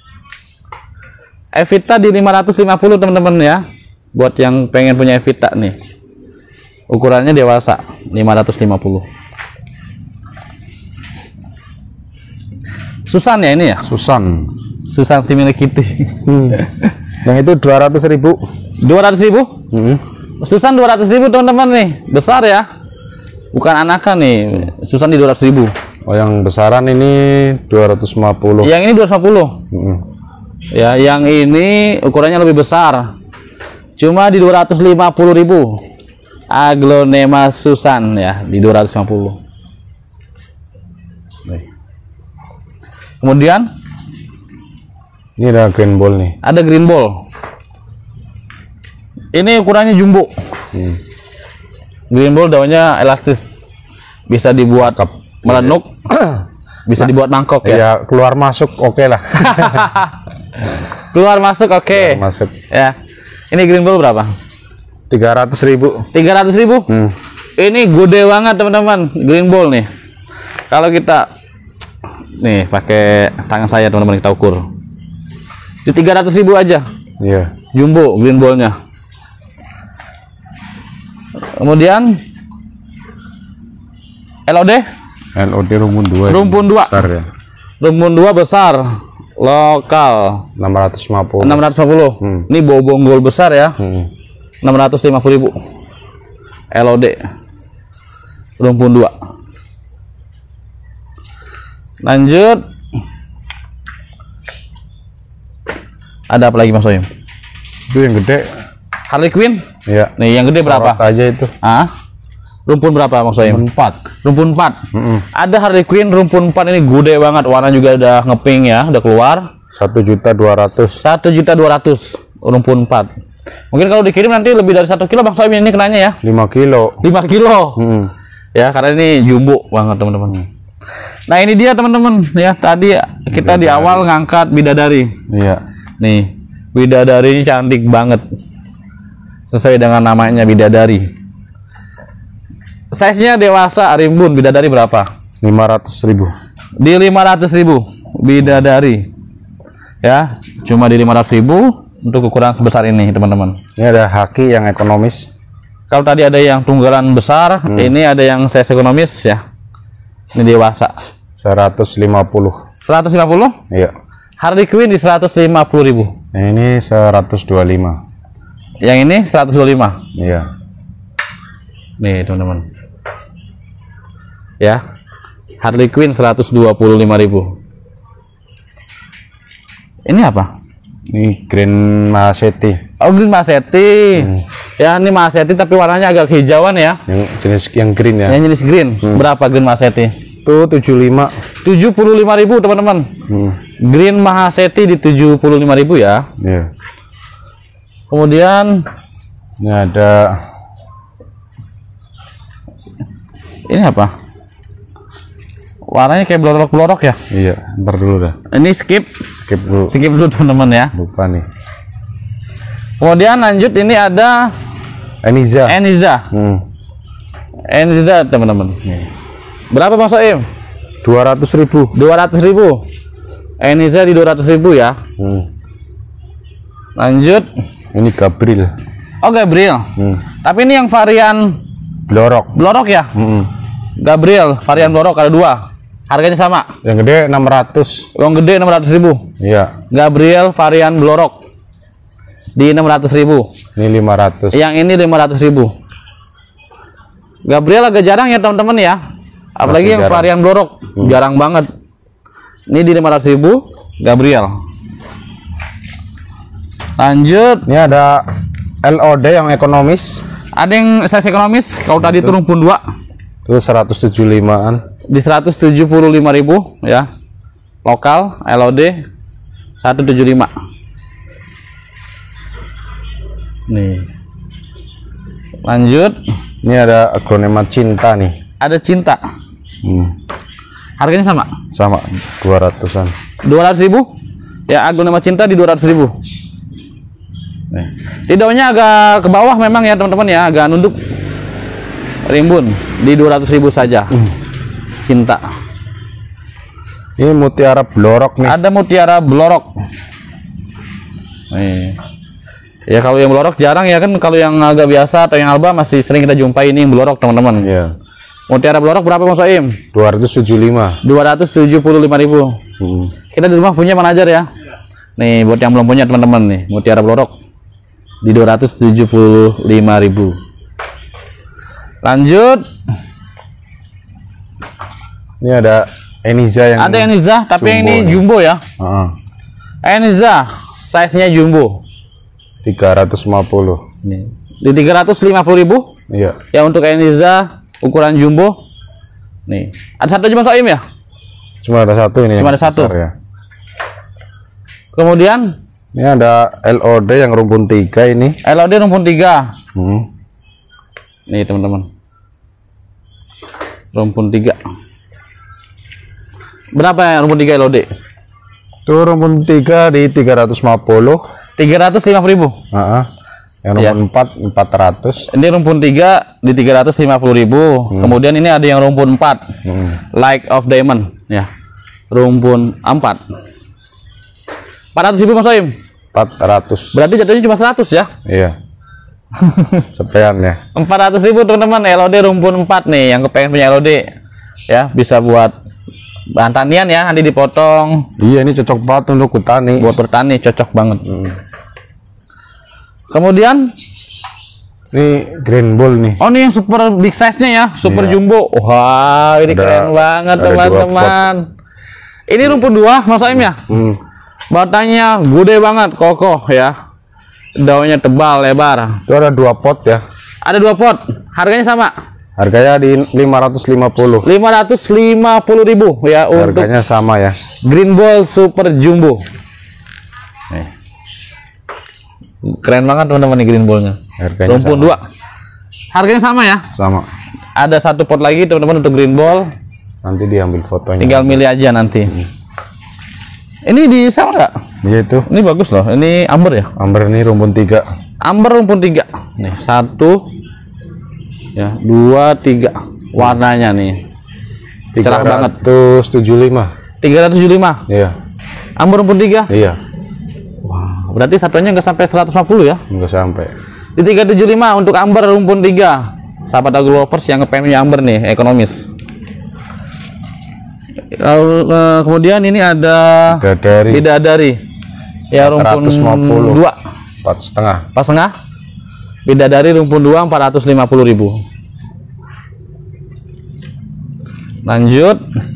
[SPEAKER 1] Evita di lima ratus lima puluh teman-teman ya. Buat yang pengen punya Evita nih. Ukurannya dewasa lima ratus lima puluh. Susan ya ini ya?
[SPEAKER 2] Susan.
[SPEAKER 1] Susan si milik Kitty.
[SPEAKER 2] Hmm. Yang itu dua ratus ribu.
[SPEAKER 1] dua ratus ribu?
[SPEAKER 2] Hmm.
[SPEAKER 1] Susan dua ratus ribu teman-teman nih. Besar ya. Bukan anakan nih. Susan di dua ratus ribu.
[SPEAKER 2] Oh, yang besaran ini dua ratus lima puluh.
[SPEAKER 1] Yang ini dua ratus lima puluh.
[SPEAKER 2] Hmm.
[SPEAKER 1] Ya, yang ini ukurannya lebih besar. Cuma di dua ratus lima puluh ribu. Aglonema Susan ya, di dua ratus lima puluh. Kemudian
[SPEAKER 2] ini ada green ball nih.
[SPEAKER 1] ada green ball. Ini ukurannya jumbo.
[SPEAKER 2] Hmm.
[SPEAKER 1] Green ball daunnya elastis. Bisa dibuat melenuk. Bisa dibuat mangkok ya.
[SPEAKER 2] Ya, keluar masuk oke lah.
[SPEAKER 1] Keluar masuk oke. Okay.
[SPEAKER 2] Keluar masuk.
[SPEAKER 1] Ya. Ini green ball berapa?
[SPEAKER 2] tiga ratus ribu.
[SPEAKER 1] tiga ratus ribu.
[SPEAKER 2] Hmm.
[SPEAKER 1] Ini gede banget teman-teman, green ball nih. Kalau kita nih pakai tangan saya teman-teman, kita ukur. Di tiga ratus ribu aja.
[SPEAKER 2] Iya.
[SPEAKER 1] Jumbo green ballnya. Kemudian L O D.
[SPEAKER 2] L O D rumpun dua.
[SPEAKER 1] Rumpun dua.
[SPEAKER 2] Besar ya.
[SPEAKER 1] Rumpun dua besar. Lokal
[SPEAKER 2] enam ratus lima puluh.
[SPEAKER 1] enam ratus lima puluh.
[SPEAKER 2] Hmm.
[SPEAKER 1] Ini bau bonggol besar ya.
[SPEAKER 2] Hmm.
[SPEAKER 1] enam ratus lima puluh ribu. L O D. Rumpun dua. Lanjut. Ada apa lagi Mas Soim?
[SPEAKER 2] Itu yang gede.
[SPEAKER 1] Harley Quinn?
[SPEAKER 2] Iya.
[SPEAKER 1] Nih yang gede berapa?
[SPEAKER 2] Sorot aja itu.
[SPEAKER 1] Ah? Rumpun berapa Mas Soim?
[SPEAKER 2] Empat.
[SPEAKER 1] Rumpun empat.
[SPEAKER 2] Mm-mm.
[SPEAKER 1] Ada Harley Quinn rumpun empat, ini gede banget. Warna juga udah ngepink ya, udah keluar.
[SPEAKER 2] Satu juta dua ratus.
[SPEAKER 1] Satu juta dua ratus rumpun empat. Mungkin kalau dikirim nanti lebih dari satu kilo Bang Soim ini kenanya ya.
[SPEAKER 2] Lima kilo.
[SPEAKER 1] lima kilo.
[SPEAKER 2] Hmm.
[SPEAKER 1] Ya, karena ini jumbo banget teman-teman. Nah, ini dia teman-teman ya. Tadi kita di awal ngangkat bidadari.
[SPEAKER 2] Iya.
[SPEAKER 1] Nih, bidadari ini cantik banget. Sesuai dengan namanya bidadari. Size-nya dewasa rimbun. Bidadari berapa?
[SPEAKER 2] Lima ratus ribu.
[SPEAKER 1] Di lima ratus ribu bidadari. Ya, cuma di lima ratus ribu untuk ukuran sebesar ini teman-teman.
[SPEAKER 2] Ini ada haki yang ekonomis.
[SPEAKER 1] Kalau tadi ada yang tunggalan besar,
[SPEAKER 2] Hmm.
[SPEAKER 1] ini ada yang size ekonomis ya. Ini dewasa.
[SPEAKER 2] Seratus lima puluh.
[SPEAKER 1] seratus lima puluh.
[SPEAKER 2] Iya.
[SPEAKER 1] Harley Quinn di seratus lima puluh ribu.
[SPEAKER 2] Yang ini seratus dua puluh lima.
[SPEAKER 1] Yang ini seratus dua puluh lima.
[SPEAKER 2] Iya.
[SPEAKER 1] Nih teman-teman. Ya, Harley Quinn seratus dua puluh lima ribu. Ini apa?
[SPEAKER 2] Ini Green Mahaseti.
[SPEAKER 1] Oh, Green Mahaseti.
[SPEAKER 2] Hmm.
[SPEAKER 1] Ya, ini Mahaseti tapi warnanya agak hijauan ya.
[SPEAKER 2] Yang jenis yang green ya.
[SPEAKER 1] Yang jenis green.
[SPEAKER 2] Hmm.
[SPEAKER 1] Berapa Green Mahaseti?
[SPEAKER 2] Itu tujuh puluh lima.
[SPEAKER 1] tujuh puluh lima ribu teman-teman.
[SPEAKER 2] Hmm.
[SPEAKER 1] Green Mahaseti di tujuh puluh lima ribu ya.
[SPEAKER 2] Iya.
[SPEAKER 1] Kemudian
[SPEAKER 2] Ini ada
[SPEAKER 1] ini apa? Warnanya kayak blorok-blorok ya.
[SPEAKER 2] iya, ntar dulu dah.
[SPEAKER 1] Ini skip.
[SPEAKER 2] Skip dulu.
[SPEAKER 1] Skip dulu teman-teman ya.
[SPEAKER 2] Lupa nih.
[SPEAKER 1] Kemudian lanjut ini ada
[SPEAKER 2] Eniza.
[SPEAKER 1] Eniza.
[SPEAKER 2] Hmm.
[SPEAKER 1] Eniza teman-teman. Berapa Mas Soim?
[SPEAKER 2] dua ratus ribu.
[SPEAKER 1] dua ratus ribu. Eniza di dua ratus ribu ya.
[SPEAKER 2] Hmm.
[SPEAKER 1] Lanjut.
[SPEAKER 2] Ini Gabriel.
[SPEAKER 1] Oh, Gabriel.
[SPEAKER 2] Hmm.
[SPEAKER 1] Tapi ini yang varian
[SPEAKER 2] Blorok.
[SPEAKER 1] blorok ya.
[SPEAKER 2] Hmm.
[SPEAKER 1] Gabriel varian blorok ada dua. Harganya sama.
[SPEAKER 2] Yang gede enam ratus.
[SPEAKER 1] Yang gede enam ratus ribu.
[SPEAKER 2] Iya.
[SPEAKER 1] Gabriel varian blorok di enam ratus ribu.
[SPEAKER 2] Ini lima ratus.
[SPEAKER 1] Yang ini lima ratus ribu. Gabriel agak jarang ya teman-teman ya. Apalagi
[SPEAKER 2] Masih
[SPEAKER 1] yang
[SPEAKER 2] jarang.
[SPEAKER 1] varian blorok.
[SPEAKER 2] Hmm.
[SPEAKER 1] Jarang banget. Ini di lima ratus ribu Gabriel. Lanjut.
[SPEAKER 2] Ini ada L O D yang ekonomis.
[SPEAKER 1] Ada yang size ekonomis. Kalau tadi itu rumpun dua.
[SPEAKER 2] Itu seratus tujuh puluh limaan.
[SPEAKER 1] Di seratus tujuh puluh lima ribu ya. Lokal L O D seratus tujuh puluh lima. Nih. Lanjut.
[SPEAKER 2] Ini ada aglonema cinta nih.
[SPEAKER 1] Ada cinta.
[SPEAKER 2] Hmm.
[SPEAKER 1] Harganya sama.
[SPEAKER 2] Sama dua ratusan.
[SPEAKER 1] dua ratus ribu. Ya, aglonema cinta di dua ratus ribu. Nih. Di daunnya agak ke bawah memang ya teman-teman ya, agak nunduk. Rimbun di dua ratus ribu saja.
[SPEAKER 2] Hmm.
[SPEAKER 1] Cinta.
[SPEAKER 2] Ini mutiara blorok nih.
[SPEAKER 1] Ada mutiara blorok. Nih. Ya kalau yang blorok jarang ya kan, kalau yang agak biasa atau yang alba masih sering kita jumpai ini yang blorok teman-teman.
[SPEAKER 2] Iya.
[SPEAKER 1] Mutiara blorok berapa Mas Soim?
[SPEAKER 2] dua ratus tujuh puluh lima.
[SPEAKER 1] dua ratus tujuh puluh lima ribu.
[SPEAKER 2] Hmm.
[SPEAKER 1] Kita di rumah punya manajer ya. Nih buat yang belum punya teman-teman nih, mutiara blorok di dua ratus tujuh puluh lima ribu. Lanjut.
[SPEAKER 2] Ini ada Eniza yang
[SPEAKER 1] ada Eniza tapi
[SPEAKER 2] jumbo
[SPEAKER 1] yang ini
[SPEAKER 2] nih.
[SPEAKER 1] jumbo ya.
[SPEAKER 2] Uh-huh.
[SPEAKER 1] Eniza size-nya jumbo.
[SPEAKER 2] tiga ratus lima puluh.
[SPEAKER 1] Nih. Di tiga ratus lima puluh ribu.
[SPEAKER 2] Iya.
[SPEAKER 1] Ya untuk Eniza ukuran jumbo. Nih, ada satu cuma Soim ya?
[SPEAKER 2] Cuma ada satu ini.
[SPEAKER 1] Cuma ada satu.
[SPEAKER 2] Besar, ya.
[SPEAKER 1] Kemudian
[SPEAKER 2] Ini ada L O D yang rumpun tiga ini.
[SPEAKER 1] L O D rumpun tiga.
[SPEAKER 2] Hmm.
[SPEAKER 1] Nih teman-teman. Rumpun tiga. Berapa ya rumpun tiga L O D?
[SPEAKER 2] Itu rumpun tiga di tiga ratus lima puluh.
[SPEAKER 1] tiga ratus lima puluh ribu.
[SPEAKER 2] Uh-huh. Yang rumpun
[SPEAKER 1] Ya.
[SPEAKER 2] empat empat ratus.
[SPEAKER 1] Ini rumpun tiga di tiga ratus lima puluh ribu.
[SPEAKER 2] Hmm.
[SPEAKER 1] Kemudian ini ada yang rumpun empat.
[SPEAKER 2] Hmm.
[SPEAKER 1] Like of Diamond ya. Rumpun empat. empat ratus ribu Mas Soim.
[SPEAKER 2] empat ratus.
[SPEAKER 1] Berarti jatuhnya cuma seratus ya.
[SPEAKER 2] Iya. Cepean ya.
[SPEAKER 1] empat ratus ribu teman-teman. L O D rumpun empat nih yang kepengen punya L O D ya, bisa buat bahan tanian ya, nanti dipotong
[SPEAKER 2] Iya, ini cocok banget untuk petani.
[SPEAKER 1] buat bertani, cocok banget.
[SPEAKER 2] Hmm.
[SPEAKER 1] Kemudian
[SPEAKER 2] Ini green ball nih.
[SPEAKER 1] oh ini yang super big size nya ya, super
[SPEAKER 2] Iya.
[SPEAKER 1] jumbo. Wah ini
[SPEAKER 2] Ada-
[SPEAKER 1] keren banget
[SPEAKER 2] ada dua
[SPEAKER 1] teman-teman. Ini rumpun dua Mas Soim ya.
[SPEAKER 2] Hmm.
[SPEAKER 1] Batangnya gede banget, kokoh ya. Daunnya tebal, lebar.
[SPEAKER 2] Itu ada dua pot ya.
[SPEAKER 1] Ada dua pot. Harganya sama.
[SPEAKER 2] Harganya di lima ratus lima puluh.
[SPEAKER 1] lima ratus lima puluh ribu ya untuk
[SPEAKER 2] Harganya sama ya.
[SPEAKER 1] Green Ball Super Jumbo. Nih. Keren banget teman-teman nih Green Ballnya.
[SPEAKER 2] Harganya
[SPEAKER 1] Rumpun
[SPEAKER 2] sama.
[SPEAKER 1] dua. Harganya sama ya.
[SPEAKER 2] Sama.
[SPEAKER 1] Ada satu pot lagi teman-teman untuk Green Ball.
[SPEAKER 2] Nanti diambil fotonya.
[SPEAKER 1] Tinggal milih aja nanti. Ini di sel nggak?
[SPEAKER 2] Iya itu.
[SPEAKER 1] Ini bagus loh. Ini amber ya.
[SPEAKER 2] Amber ini rumpun tiga.
[SPEAKER 1] Amber rumpun tiga. Nih satu, ya dua, tiga. Warnanya nih cerah banget.
[SPEAKER 2] tiga ratus tujuh puluh lima.
[SPEAKER 1] tiga ratus tujuh puluh lima.
[SPEAKER 2] Iya.
[SPEAKER 1] Amber rumpun tiga.
[SPEAKER 2] Iya.
[SPEAKER 1] Wow, berarti satunya nggak sampai seratus lima puluh ya?
[SPEAKER 2] Enggak sampai.
[SPEAKER 1] Di tiga ratus tujuh puluh lima untuk amber rumpun tiga. Sahabat agrolovers yang ngepengen punya amber nih, ekonomis. Lalu, eh, kemudian ini ada
[SPEAKER 2] Bidadari.
[SPEAKER 1] bidadari. Ya rumpun
[SPEAKER 2] empat ratus lima puluh.
[SPEAKER 1] dua.
[SPEAKER 2] Empat setengah.
[SPEAKER 1] Pas setengah. Bidadari rumpun dua empat ratus lima puluh ribu. Lanjut.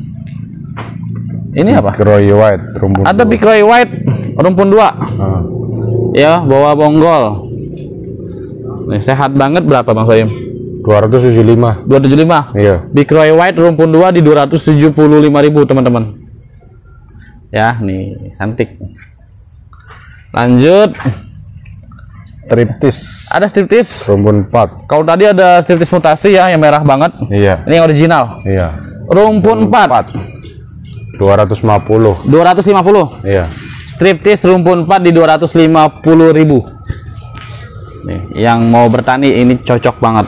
[SPEAKER 1] Ini apa?
[SPEAKER 2] Groy white rumpun.
[SPEAKER 1] Ada
[SPEAKER 2] dua.
[SPEAKER 1] Big Roy White rumpun dua.
[SPEAKER 2] Ah.
[SPEAKER 1] Ya, bawa bonggol. Nih, sehat banget berapa Bang Soim?
[SPEAKER 2] dua ratus tujuh puluh lima.
[SPEAKER 1] dua ratus tujuh puluh lima.
[SPEAKER 2] Iya.
[SPEAKER 1] Big Roy White rumpun dua di dua ratus tujuh puluh lima ribu teman-teman. Ya, nih cantik. Lanjut.
[SPEAKER 2] Striptis.
[SPEAKER 1] Ada striptis.
[SPEAKER 2] Rumpun empat.
[SPEAKER 1] Kalau tadi ada striptis mutasi ya yang merah banget.
[SPEAKER 2] Iya.
[SPEAKER 1] Ini yang original.
[SPEAKER 2] Iya.
[SPEAKER 1] Rumpun empat.
[SPEAKER 2] dua ratus lima puluh.
[SPEAKER 1] dua ratus lima puluh.
[SPEAKER 2] Iya.
[SPEAKER 1] Striptis rumpun empat di dua ratus lima puluh ribu. Nih, yang mau bertani ini cocok banget.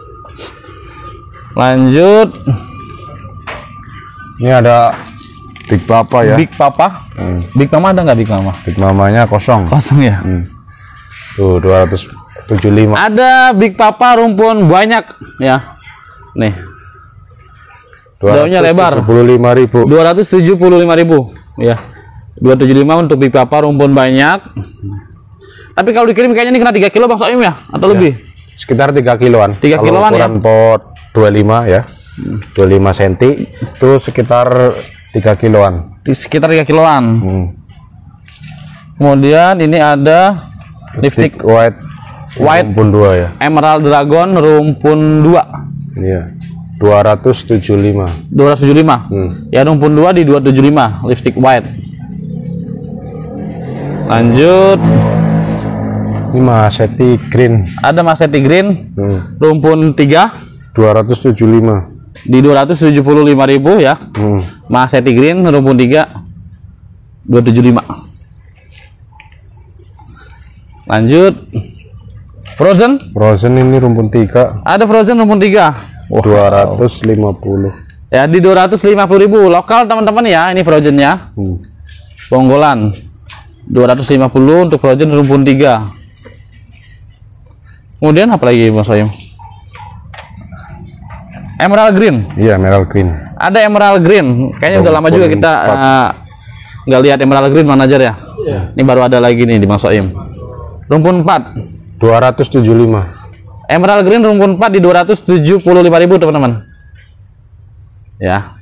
[SPEAKER 1] Lanjut.
[SPEAKER 2] Ini ada Big Papa ya.
[SPEAKER 1] Big Papa.
[SPEAKER 2] Hmm.
[SPEAKER 1] Big Mama ada nggak Big Mama?
[SPEAKER 2] Big Mamanya kosong.
[SPEAKER 1] Kosong ya.
[SPEAKER 2] Hmm. Tuh dua ratus tujuh puluh lima.
[SPEAKER 1] Ada Big Papa rumpun banyak ya. Nih. Daunnya lebar.
[SPEAKER 2] tujuh puluh lima ribu.
[SPEAKER 1] dua ratus tujuh puluh lima ribu ya. dua ratus tujuh puluh lima untuk Big Papa rumpun banyak. Tapi kalau dikirim kayaknya ini kena tiga kilo Bang Soim ya atau
[SPEAKER 2] Ya.
[SPEAKER 1] lebih?
[SPEAKER 2] Sekitar tiga kiloan.
[SPEAKER 1] tiga
[SPEAKER 2] Kalau
[SPEAKER 1] kiloan ya.
[SPEAKER 2] ukuran pot dua puluh lima ya. dua puluh lima senti itu sekitar tiga kiloan.
[SPEAKER 1] Di sekitar tiga kiloan.
[SPEAKER 2] Hmm.
[SPEAKER 1] Kemudian ini ada lipstick
[SPEAKER 2] Big white.
[SPEAKER 1] White.
[SPEAKER 2] Rumpun dua ya.
[SPEAKER 1] Emerald Dragon rumpun dua.
[SPEAKER 2] Iya. dua ratus tujuh puluh lima.
[SPEAKER 1] dua ratus tujuh puluh lima.
[SPEAKER 2] Hmm.
[SPEAKER 1] Ya rumpun dua di dua ratus tujuh puluh lima lipstick white. Lanjut.
[SPEAKER 2] Ini Maseti green.
[SPEAKER 1] Ada Maseti Green
[SPEAKER 2] Hmm.
[SPEAKER 1] rumpun tiga
[SPEAKER 2] dua ratus tujuh puluh lima.
[SPEAKER 1] di dua ratus tujuh puluh lima ribu ya.
[SPEAKER 2] Hmm.
[SPEAKER 1] Maseti Green rumpun tiga dua ratus tujuh puluh lima. Lanjut. Frozen.
[SPEAKER 2] Frozen ini rumpun tiga.
[SPEAKER 1] Ada Frozen rumpun tiga.
[SPEAKER 2] dua ratus lima puluh.
[SPEAKER 1] Ya di dua ratus lima puluh ribu lokal teman-teman ya. Ini Frozennya.
[SPEAKER 2] Hmm.
[SPEAKER 1] Bonggolan dua ratus lima puluh untuk Frozen rumpun tiga. Kemudian apa lagi Mas Soim? Emerald Green.
[SPEAKER 2] Iya, Emerald green.
[SPEAKER 1] Ada Emerald Green. Kayaknya udah lama juga kita uh, nggak lihat emerald green manajer ya?
[SPEAKER 2] Ya.
[SPEAKER 1] Ini baru ada lagi nih di Bang Soim. Rumpun empat
[SPEAKER 2] dua ratus tujuh puluh lima.
[SPEAKER 1] Emerald green rumpun empat di dua ratus tujuh puluh lima ribu teman-teman. Ya.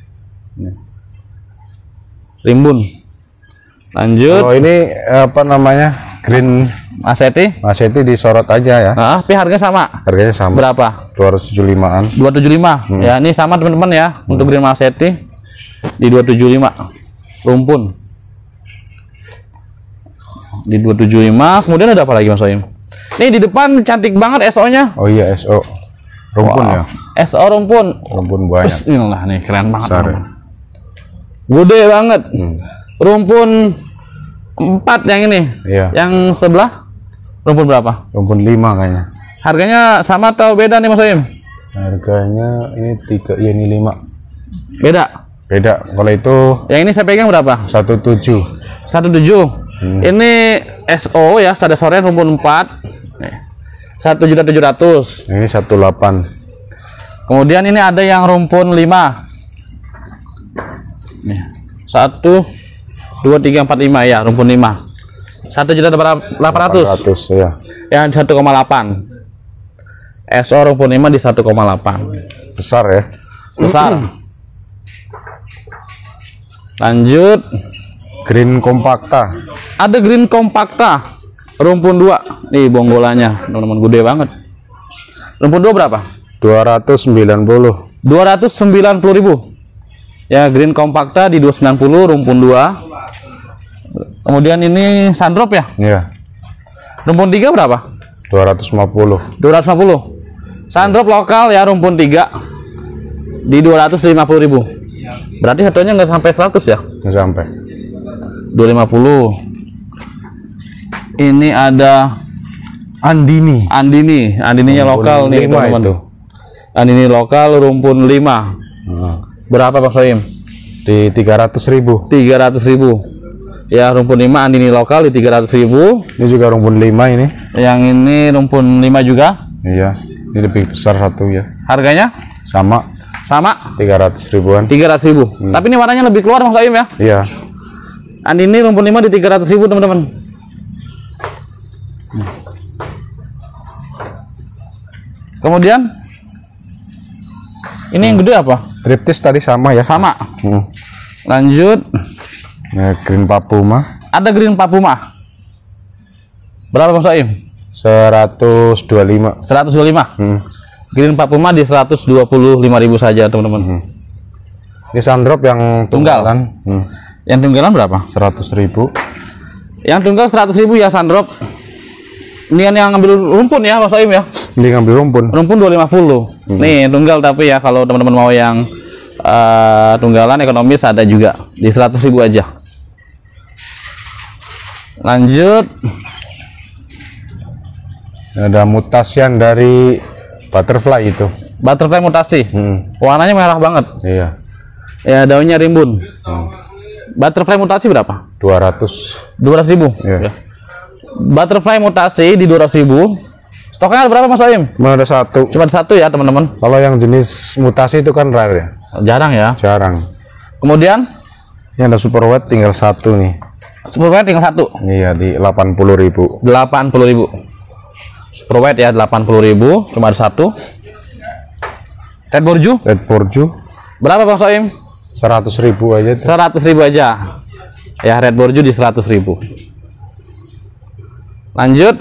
[SPEAKER 1] Rimbun. Lanjut.
[SPEAKER 2] Kalau ini apa namanya? Green
[SPEAKER 1] Maseti.
[SPEAKER 2] Maseti disorot aja ya.
[SPEAKER 1] Nah, tapi harga sama.
[SPEAKER 2] Harganya sama.
[SPEAKER 1] Berapa?
[SPEAKER 2] dua ratus tujuh puluh limaan.
[SPEAKER 1] dua ratus tujuh puluh lima. Hmm. Ya, ini sama teman-teman ya. Hmm. Untuk green Maseti di dua ratus tujuh puluh lima. Rumpun. Di dua ratus tujuh puluh lima. Kemudian ada apa lagi Mas Soim? Nih di depan cantik banget S O-nya.
[SPEAKER 2] Oh iya, S O. Rumpun wow. Ya.
[SPEAKER 1] S O rumpun.
[SPEAKER 2] Rumpun banyak.
[SPEAKER 1] Bismillah nih, keren banget.
[SPEAKER 2] Besar, ya.
[SPEAKER 1] Gede banget.
[SPEAKER 2] Hmm.
[SPEAKER 1] Rumpun empat yang ini.
[SPEAKER 2] Iya.
[SPEAKER 1] Yang sebelah rumpun berapa?
[SPEAKER 2] Rumpun lima kayaknya.
[SPEAKER 1] Harganya sama atau beda nih Mas Soim?
[SPEAKER 2] Harganya ini tiga, ya ini lima.
[SPEAKER 1] Beda.
[SPEAKER 2] Beda. Kalau itu
[SPEAKER 1] yang ini saya pegang berapa?
[SPEAKER 2] satu tujuh.
[SPEAKER 1] satu tujuh. Hmm. Ini S O ya, sada sore rumpun empat. satu juta tujuh ratus.
[SPEAKER 2] Ini satu delapan.
[SPEAKER 1] Kemudian ini ada yang rumpun lima. Nih. satu dua tiga empat lima ya, rumpun lima. satu juta delapan ratus. Ya. Yang satu koma delapan. S O rumpun lima di satu koma delapan.
[SPEAKER 2] Besar ya.
[SPEAKER 1] Besar. Lanjut.
[SPEAKER 2] Green Compacta.
[SPEAKER 1] Ada Green Compacta rumpun dua. Nih bonggolanya, teman-teman, gede banget. Rumpun dua berapa?
[SPEAKER 2] dua ratus sembilan puluh.
[SPEAKER 1] dua ratus sembilan puluh ribu. Ya, Green Compacta di dua ratus sembilan puluh rumpun dua. Kemudian ini Sandrop ya?
[SPEAKER 2] Iya.
[SPEAKER 1] Rumpun tiga berapa?
[SPEAKER 2] dua ratus lima puluh.
[SPEAKER 1] dua ratus lima puluh. Sandrop lokal ya, rumpun tiga di dua ratus lima puluh ribu. Berarti satunya nggak sampai seratus ya?
[SPEAKER 2] Nggak sampai.
[SPEAKER 1] dua ratus lima puluh. Ini ada
[SPEAKER 2] Andini.
[SPEAKER 1] Andini, Andininya
[SPEAKER 2] rumpun
[SPEAKER 1] lokal nih teman-teman. Andini lokal rumpun lima.
[SPEAKER 2] Hmm.
[SPEAKER 1] Berapa Pak Soim?
[SPEAKER 2] Di tiga ratus ribu.
[SPEAKER 1] tiga ratus ribu. Ya, rumpun lima Andini lokal di tiga ratus ribu.
[SPEAKER 2] Ini juga rumpun lima ini.
[SPEAKER 1] Yang ini rumpun lima juga.
[SPEAKER 2] Iya. Ini lebih besar satu ya.
[SPEAKER 1] Harganya?
[SPEAKER 2] Sama.
[SPEAKER 1] Sama.
[SPEAKER 2] tiga ratus ribuan.
[SPEAKER 1] tiga ratus ribu. Hmm. Tapi ini warnanya lebih keluar Mas Soim ya?
[SPEAKER 2] Iya.
[SPEAKER 1] Andini rumpun lima di tiga ratus ribu teman-teman. Kemudian ini yang gede apa?
[SPEAKER 2] Triptis tadi sama ya?
[SPEAKER 1] Sama.
[SPEAKER 2] Hmm.
[SPEAKER 1] Lanjut.
[SPEAKER 2] Nah, Green Papuma.
[SPEAKER 1] Ada Green Papuma. Berapa Bang Soim?
[SPEAKER 2] seratus dua puluh lima.
[SPEAKER 1] seratus dua puluh lima.
[SPEAKER 2] Hmm.
[SPEAKER 1] Green Papuma di seratus dua puluh lima ribu saja teman-teman.
[SPEAKER 2] Hmm. Ini Sandrop yang
[SPEAKER 1] tunggal.
[SPEAKER 2] Tunggalan. Hmm.
[SPEAKER 1] Yang tunggalan berapa?
[SPEAKER 2] seratus ribu.
[SPEAKER 1] Yang tunggal seratus ribu ya Sandrop. Ini yang ngambil rumpun ya Mas Soim ya?
[SPEAKER 2] Ini ngambil rumpun.
[SPEAKER 1] Rumpun dua ratus lima puluh. Hmm. Nih tunggal, tapi ya kalau teman-teman mau yang uh, tunggalan ekonomis ada juga di seratus ribu aja. Lanjut.
[SPEAKER 2] Ada mutasian dari butterfly itu.
[SPEAKER 1] Butterfly mutasi.
[SPEAKER 2] Hmm.
[SPEAKER 1] Warnanya merah banget.
[SPEAKER 2] Iya.
[SPEAKER 1] Ya, daunnya rimbun.
[SPEAKER 2] Hmm.
[SPEAKER 1] Butterfly mutasi berapa?
[SPEAKER 2] dua ratus.
[SPEAKER 1] dua ratus ribu.
[SPEAKER 2] Iya.
[SPEAKER 1] Ya. Butterfly mutasi di dua ratus ribu. Stoknya ada berapa Mas Soim?
[SPEAKER 2] Cuma ada satu.
[SPEAKER 1] Cuma satu ya teman-teman.
[SPEAKER 2] Kalau yang jenis mutasi itu kan rare ya?
[SPEAKER 1] Jarang ya.
[SPEAKER 2] Jarang.
[SPEAKER 1] Kemudian
[SPEAKER 2] ini ada super white tinggal satu nih.
[SPEAKER 1] Super white tinggal satu.
[SPEAKER 2] Iya, di delapan puluh ribu.
[SPEAKER 1] delapan puluh ribu. Super white ya delapan puluh ribu, cuma ada satu. Red Borju?
[SPEAKER 2] Red Borju.
[SPEAKER 1] Berapa Bang Soim?
[SPEAKER 2] seratus ribu aja tuh.
[SPEAKER 1] seratus ribu aja. Ya, Red Borju di seratus ribu. Lanjut.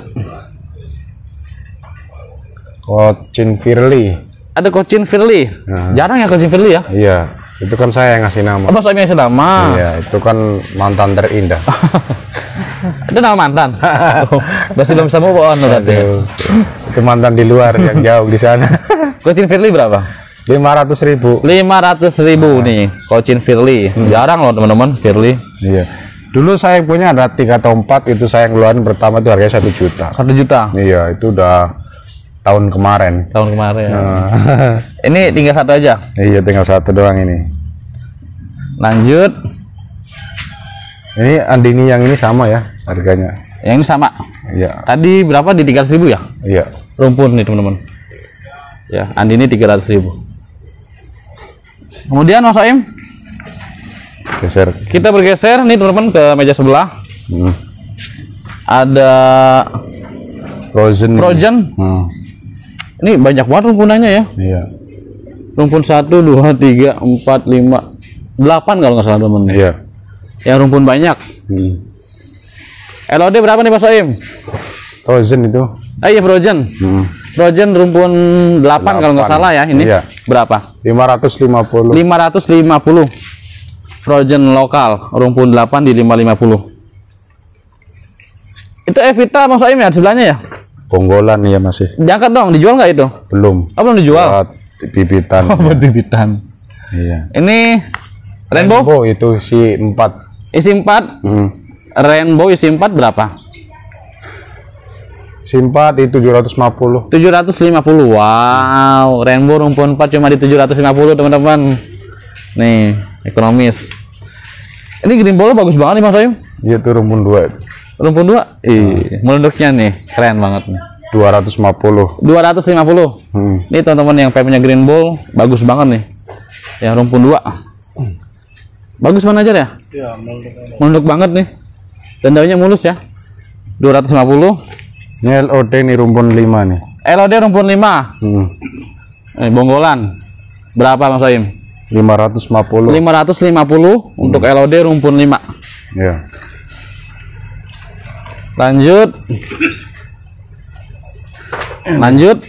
[SPEAKER 2] Cochin Firly.
[SPEAKER 1] Ada Cochin Firly.
[SPEAKER 2] Nah.
[SPEAKER 1] Jarang ya Cochin Firly ya?
[SPEAKER 2] Iya, itu kan saya yang ngasih nama.
[SPEAKER 1] Oh, Bang Soim yang ngasih nama.
[SPEAKER 2] Iya, itu kan mantan terindah.
[SPEAKER 1] Itu nama mantan. Oh, masih belum bisa move on berarti.
[SPEAKER 2] Itu mantan di luar yang jauh di sana.
[SPEAKER 1] Cochin Firly berapa?
[SPEAKER 2] lima ratus ribu.
[SPEAKER 1] lima ratus ribu nah. Nih Cochin Firly. Hmm. Jarang loh teman-teman Firly.
[SPEAKER 2] Iya. Dulu saya punya ada tiga atau empat, itu saya ngeluarin pertama itu harganya satu juta.
[SPEAKER 1] Satu juta.
[SPEAKER 2] Iya, itu udah tahun kemarin.
[SPEAKER 1] Tahun kemarin.
[SPEAKER 2] Nah.
[SPEAKER 1] Ini tinggal satu aja.
[SPEAKER 2] Iya, tinggal satu doang ini.
[SPEAKER 1] Lanjut.
[SPEAKER 2] Ini Andini yang ini sama ya harganya.
[SPEAKER 1] Yang ini sama.
[SPEAKER 2] Iya.
[SPEAKER 1] Tadi berapa di tiga ratus ribu ya?
[SPEAKER 2] Iya.
[SPEAKER 1] Rumpun nih teman-teman. Ya, Andini tiga ratus ribu. Kemudian Mas Soim,
[SPEAKER 2] geser.
[SPEAKER 1] Kita bergeser nih teman-teman ke meja sebelah.
[SPEAKER 2] Hmm.
[SPEAKER 1] Ada
[SPEAKER 2] Frozen.
[SPEAKER 1] Frozen.
[SPEAKER 2] Hmm.
[SPEAKER 1] Ini banyak banget rumpunannya ya.
[SPEAKER 2] Iya.
[SPEAKER 1] Rumpun satu, dua, tiga, empat, lima, delapan kalau nggak salah teman-teman.
[SPEAKER 2] Iya.
[SPEAKER 1] Yang rumpun banyak.
[SPEAKER 2] Hmm.
[SPEAKER 1] L O D berapa nih Pak Soim?
[SPEAKER 2] Frozen itu.
[SPEAKER 1] Ah iya Frozen.
[SPEAKER 2] Hmm.
[SPEAKER 1] Frozen rumpun delapan kalau nggak salah ya ini.
[SPEAKER 2] Iya.
[SPEAKER 1] Berapa?
[SPEAKER 2] lima ratus lima puluh.
[SPEAKER 1] lima ratus lima puluh. Frozen lokal rumpun delapan di lima ratus lima puluh. Itu Evita Bang Soim ya sebelahnya ya?
[SPEAKER 2] Ponggolan ya masih.
[SPEAKER 1] Diangkat dong, dijual nggak itu?
[SPEAKER 2] Belum.
[SPEAKER 1] Oh, belum dijual.
[SPEAKER 2] Buat bibitan.
[SPEAKER 1] Oh, buat bibitan.
[SPEAKER 2] Iya.
[SPEAKER 1] Ini Rainbow,
[SPEAKER 2] Rainbow itu si empat.
[SPEAKER 1] isi empat.
[SPEAKER 2] Hmm.
[SPEAKER 1] Rainbow isi empat berapa?
[SPEAKER 2] Si empat itu tujuh ratus lima puluh.
[SPEAKER 1] tujuh ratus lima puluh. Wow, Rainbow rumpun empat cuma di tujuh ratus lima puluh teman-teman. Nih, ekonomis. Ini green ball bagus banget nih Bang Soim.
[SPEAKER 2] Iya tuh rumpun dua.
[SPEAKER 1] Rumpun dua. Ih, melunduknya nih, keren banget nih.
[SPEAKER 2] dua ratus lima puluh.
[SPEAKER 1] dua ratus lima puluh.
[SPEAKER 2] Hmm.
[SPEAKER 1] Ini teman-teman yang pengen punya green ball bagus banget nih. Ya, rumpun dua. Bagus mana aja ya?
[SPEAKER 3] Iya, melunduk.
[SPEAKER 1] Melunduk banget nih. Dan daunnya mulus ya. dua ratus lima puluh.
[SPEAKER 2] Ini L O D nih rumpun lima nih.
[SPEAKER 1] L O D rumpun lima.
[SPEAKER 2] Hmm.
[SPEAKER 1] Eh, bonggolan. Berapa Mas Soim?
[SPEAKER 2] lima ratus lima puluh.
[SPEAKER 1] lima ratus lima puluh untuk L O D rumpun lima.
[SPEAKER 2] Ya.
[SPEAKER 1] Lanjut. Lanjut.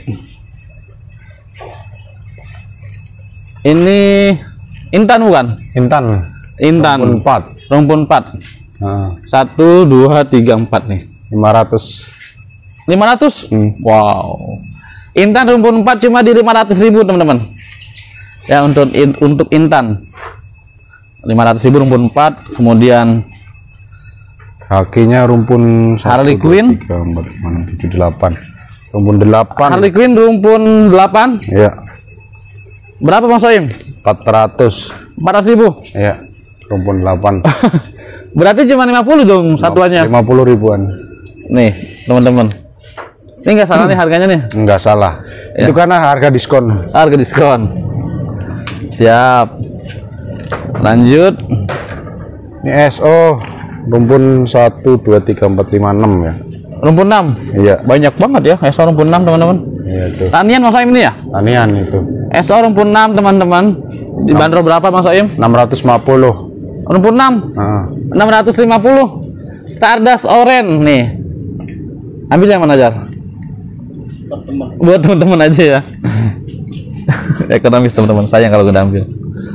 [SPEAKER 1] Ini Intan bukan?
[SPEAKER 2] Intan.
[SPEAKER 1] Intan.
[SPEAKER 2] Rumpun empat.
[SPEAKER 1] Rumpun empat.
[SPEAKER 2] Nah,
[SPEAKER 1] satu, dua, tiga, empat nih.
[SPEAKER 2] lima ratus.
[SPEAKER 1] lima ratus?
[SPEAKER 2] Hmm.
[SPEAKER 1] Wow. Intan rumpun empat cuma di lima ratus ribu teman-teman. Ya untuk in, untuk Intan. lima ratus ribu rumpun empat, kemudian
[SPEAKER 2] Kakinya rumpun
[SPEAKER 1] Harley Quinn.
[SPEAKER 2] tiga, empat, enam, tujuh, delapan. Rumpun delapan.
[SPEAKER 1] Harley Quinn rumpun delapan.
[SPEAKER 2] Iya.
[SPEAKER 1] Berapa Mas Soim?
[SPEAKER 2] empat ratus.
[SPEAKER 1] empat ratus ribu.
[SPEAKER 2] Iya. Rumpun delapan.
[SPEAKER 1] Berarti cuma lima puluh dong satuannya.
[SPEAKER 2] lima puluh ribuan.
[SPEAKER 1] Nih, teman-teman. Ini enggak salah nih harganya nih.
[SPEAKER 2] Enggak salah.
[SPEAKER 1] Ya.
[SPEAKER 2] Itu karena harga diskon.
[SPEAKER 1] Harga diskon. Siap. Lanjut.
[SPEAKER 2] Ini S O rumpun satu, dua, tiga, empat, lima, enam ya.
[SPEAKER 1] Rumpun enam.
[SPEAKER 2] Iya.
[SPEAKER 1] Banyak banget ya, S O rumpun enam teman-teman.
[SPEAKER 2] Iya itu.
[SPEAKER 1] Tanian Mas Soim ini ya?
[SPEAKER 2] Tanian itu.
[SPEAKER 1] S O rumpun enam teman-teman. Dibanderol berapa Mas Soim?
[SPEAKER 2] enam ratus lima puluh.
[SPEAKER 1] Rumpun enam.
[SPEAKER 2] Nah,
[SPEAKER 1] enam ratus lima puluh. Stardust Orange nih. Ambil yang mana Jar? Buat teman-teman aja ya. Ekonomis teman-teman, sayang kalau udah ambil.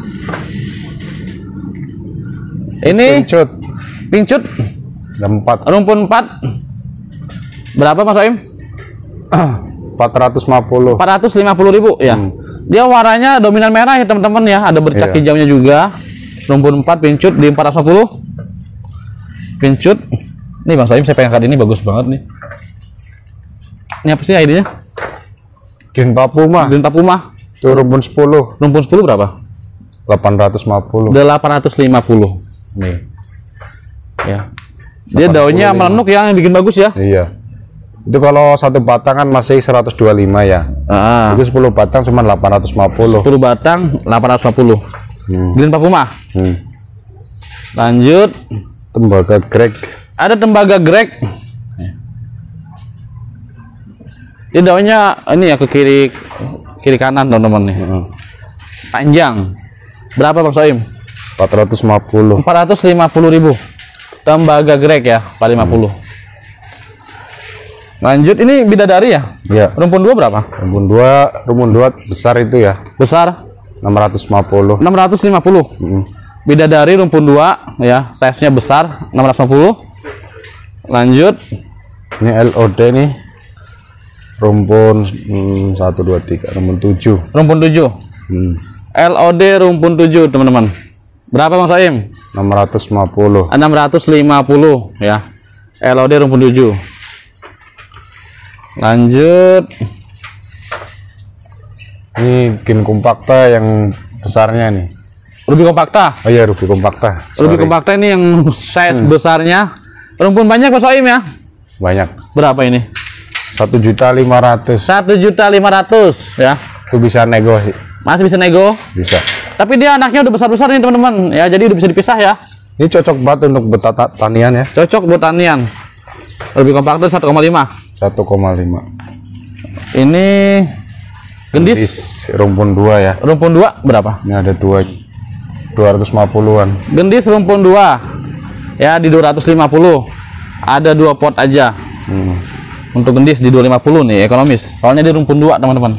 [SPEAKER 1] Ini
[SPEAKER 2] pincut.
[SPEAKER 1] pincut
[SPEAKER 2] Ada empat.
[SPEAKER 1] rumpun empat. Berapa Mas Soim?
[SPEAKER 2] empat ratus lima puluh.
[SPEAKER 1] empat ratus lima puluh ribu ya.
[SPEAKER 2] Hmm.
[SPEAKER 1] Dia warnanya dominan merah ya teman-teman ya. Ada bercak
[SPEAKER 2] Iya.
[SPEAKER 1] hijaunya juga. Rumpun empat pincut di empat ratus lima puluh. Pincut. Nih Bang Soim saya pengen angkat ini bagus banget nih. Ini apa sih I D-nya?
[SPEAKER 2] Green Papuma.
[SPEAKER 1] Green Papuma.
[SPEAKER 2] Itu rumpun sepuluh.
[SPEAKER 1] Rumpun sepuluh berapa?
[SPEAKER 2] delapan ratus lima puluh.
[SPEAKER 1] delapan ratus lima puluh. Nih. Ya. Dia daunnya melenuk ya, yang bikin bagus ya.
[SPEAKER 2] Iya. Itu kalau satu batang kan masih seratus dua puluh lima ya.
[SPEAKER 1] Ah.
[SPEAKER 2] Itu sepuluh batang cuma delapan ratus lima puluh.
[SPEAKER 1] sepuluh batang delapan ratus lima puluh.
[SPEAKER 2] Hmm.
[SPEAKER 1] Green Papuma.
[SPEAKER 2] Hmm.
[SPEAKER 1] Lanjut.
[SPEAKER 2] Tembaga Greg.
[SPEAKER 1] Ada tembaga Greg. Dia daunnya ini ya ke kiri kiri kanan teman-teman nih.
[SPEAKER 2] Hmm.
[SPEAKER 1] Panjang. Berapa Bang Soim?
[SPEAKER 2] empat ratus lima puluh.
[SPEAKER 1] empat ratus lima puluh ribu. Tembaga Greg ya, empat ratus lima puluh. Hmm. Lanjut ini bidadari ya?
[SPEAKER 2] Iya.
[SPEAKER 1] Rumpun dua berapa?
[SPEAKER 2] Rumpun dua, rumpun dua besar itu ya.
[SPEAKER 1] Besar
[SPEAKER 2] enam ratus lima puluh.
[SPEAKER 1] enam ratus lima puluh.
[SPEAKER 2] Hmm.
[SPEAKER 1] Bidadari rumpun dua ya, size-nya besar enam ratus lima puluh. Lanjut.
[SPEAKER 2] Ini L O D nih. Rumpun hmm, satu, dua, tiga, rumpun tujuh.
[SPEAKER 1] Rumpun tujuh.
[SPEAKER 2] Hmm.
[SPEAKER 1] L O D rumpun tujuh teman-teman. Berapa Bang Soim?
[SPEAKER 2] enam ratus lima puluh.
[SPEAKER 1] enam ratus lima puluh ya. L O D rumpun tujuh. Lanjut.
[SPEAKER 2] Ini Green Compacta yang besarnya nih.
[SPEAKER 1] Ruby Compacta.
[SPEAKER 2] Oh iya, Ruby Compacta.
[SPEAKER 1] Ruby
[SPEAKER 2] Sorry.
[SPEAKER 1] Compacta ini yang size besarnya. Rumpun banyak Bang Soim ya?
[SPEAKER 2] Banyak.
[SPEAKER 1] Berapa ini?
[SPEAKER 2] satu juta lima ratus.
[SPEAKER 1] satu juta lima ratus ya.
[SPEAKER 2] Itu bisa nego sih.
[SPEAKER 1] Masih bisa nego.
[SPEAKER 2] Bisa.
[SPEAKER 1] Tapi dia anaknya udah besar-besar nih teman-teman. Ya, jadi udah bisa dipisah ya.
[SPEAKER 2] Ini cocok banget untuk bertanian ya.
[SPEAKER 1] Cocok buat tanian. Lebih kompakter satu koma lima.
[SPEAKER 2] satu koma lima.
[SPEAKER 1] Ini gendis.
[SPEAKER 2] Gendis rumpun dua ya.
[SPEAKER 1] Rumpun dua berapa?
[SPEAKER 2] Ini ada dua dua ratus lima puluhan.
[SPEAKER 1] Gendis rumpun dua. Ya, di dua ratus lima puluh. Ada dua pot aja.
[SPEAKER 2] Hmm.
[SPEAKER 1] Untuk gendis di dua ratus lima puluh nih, ekonomis. Soalnya di rumpun dua, teman-teman.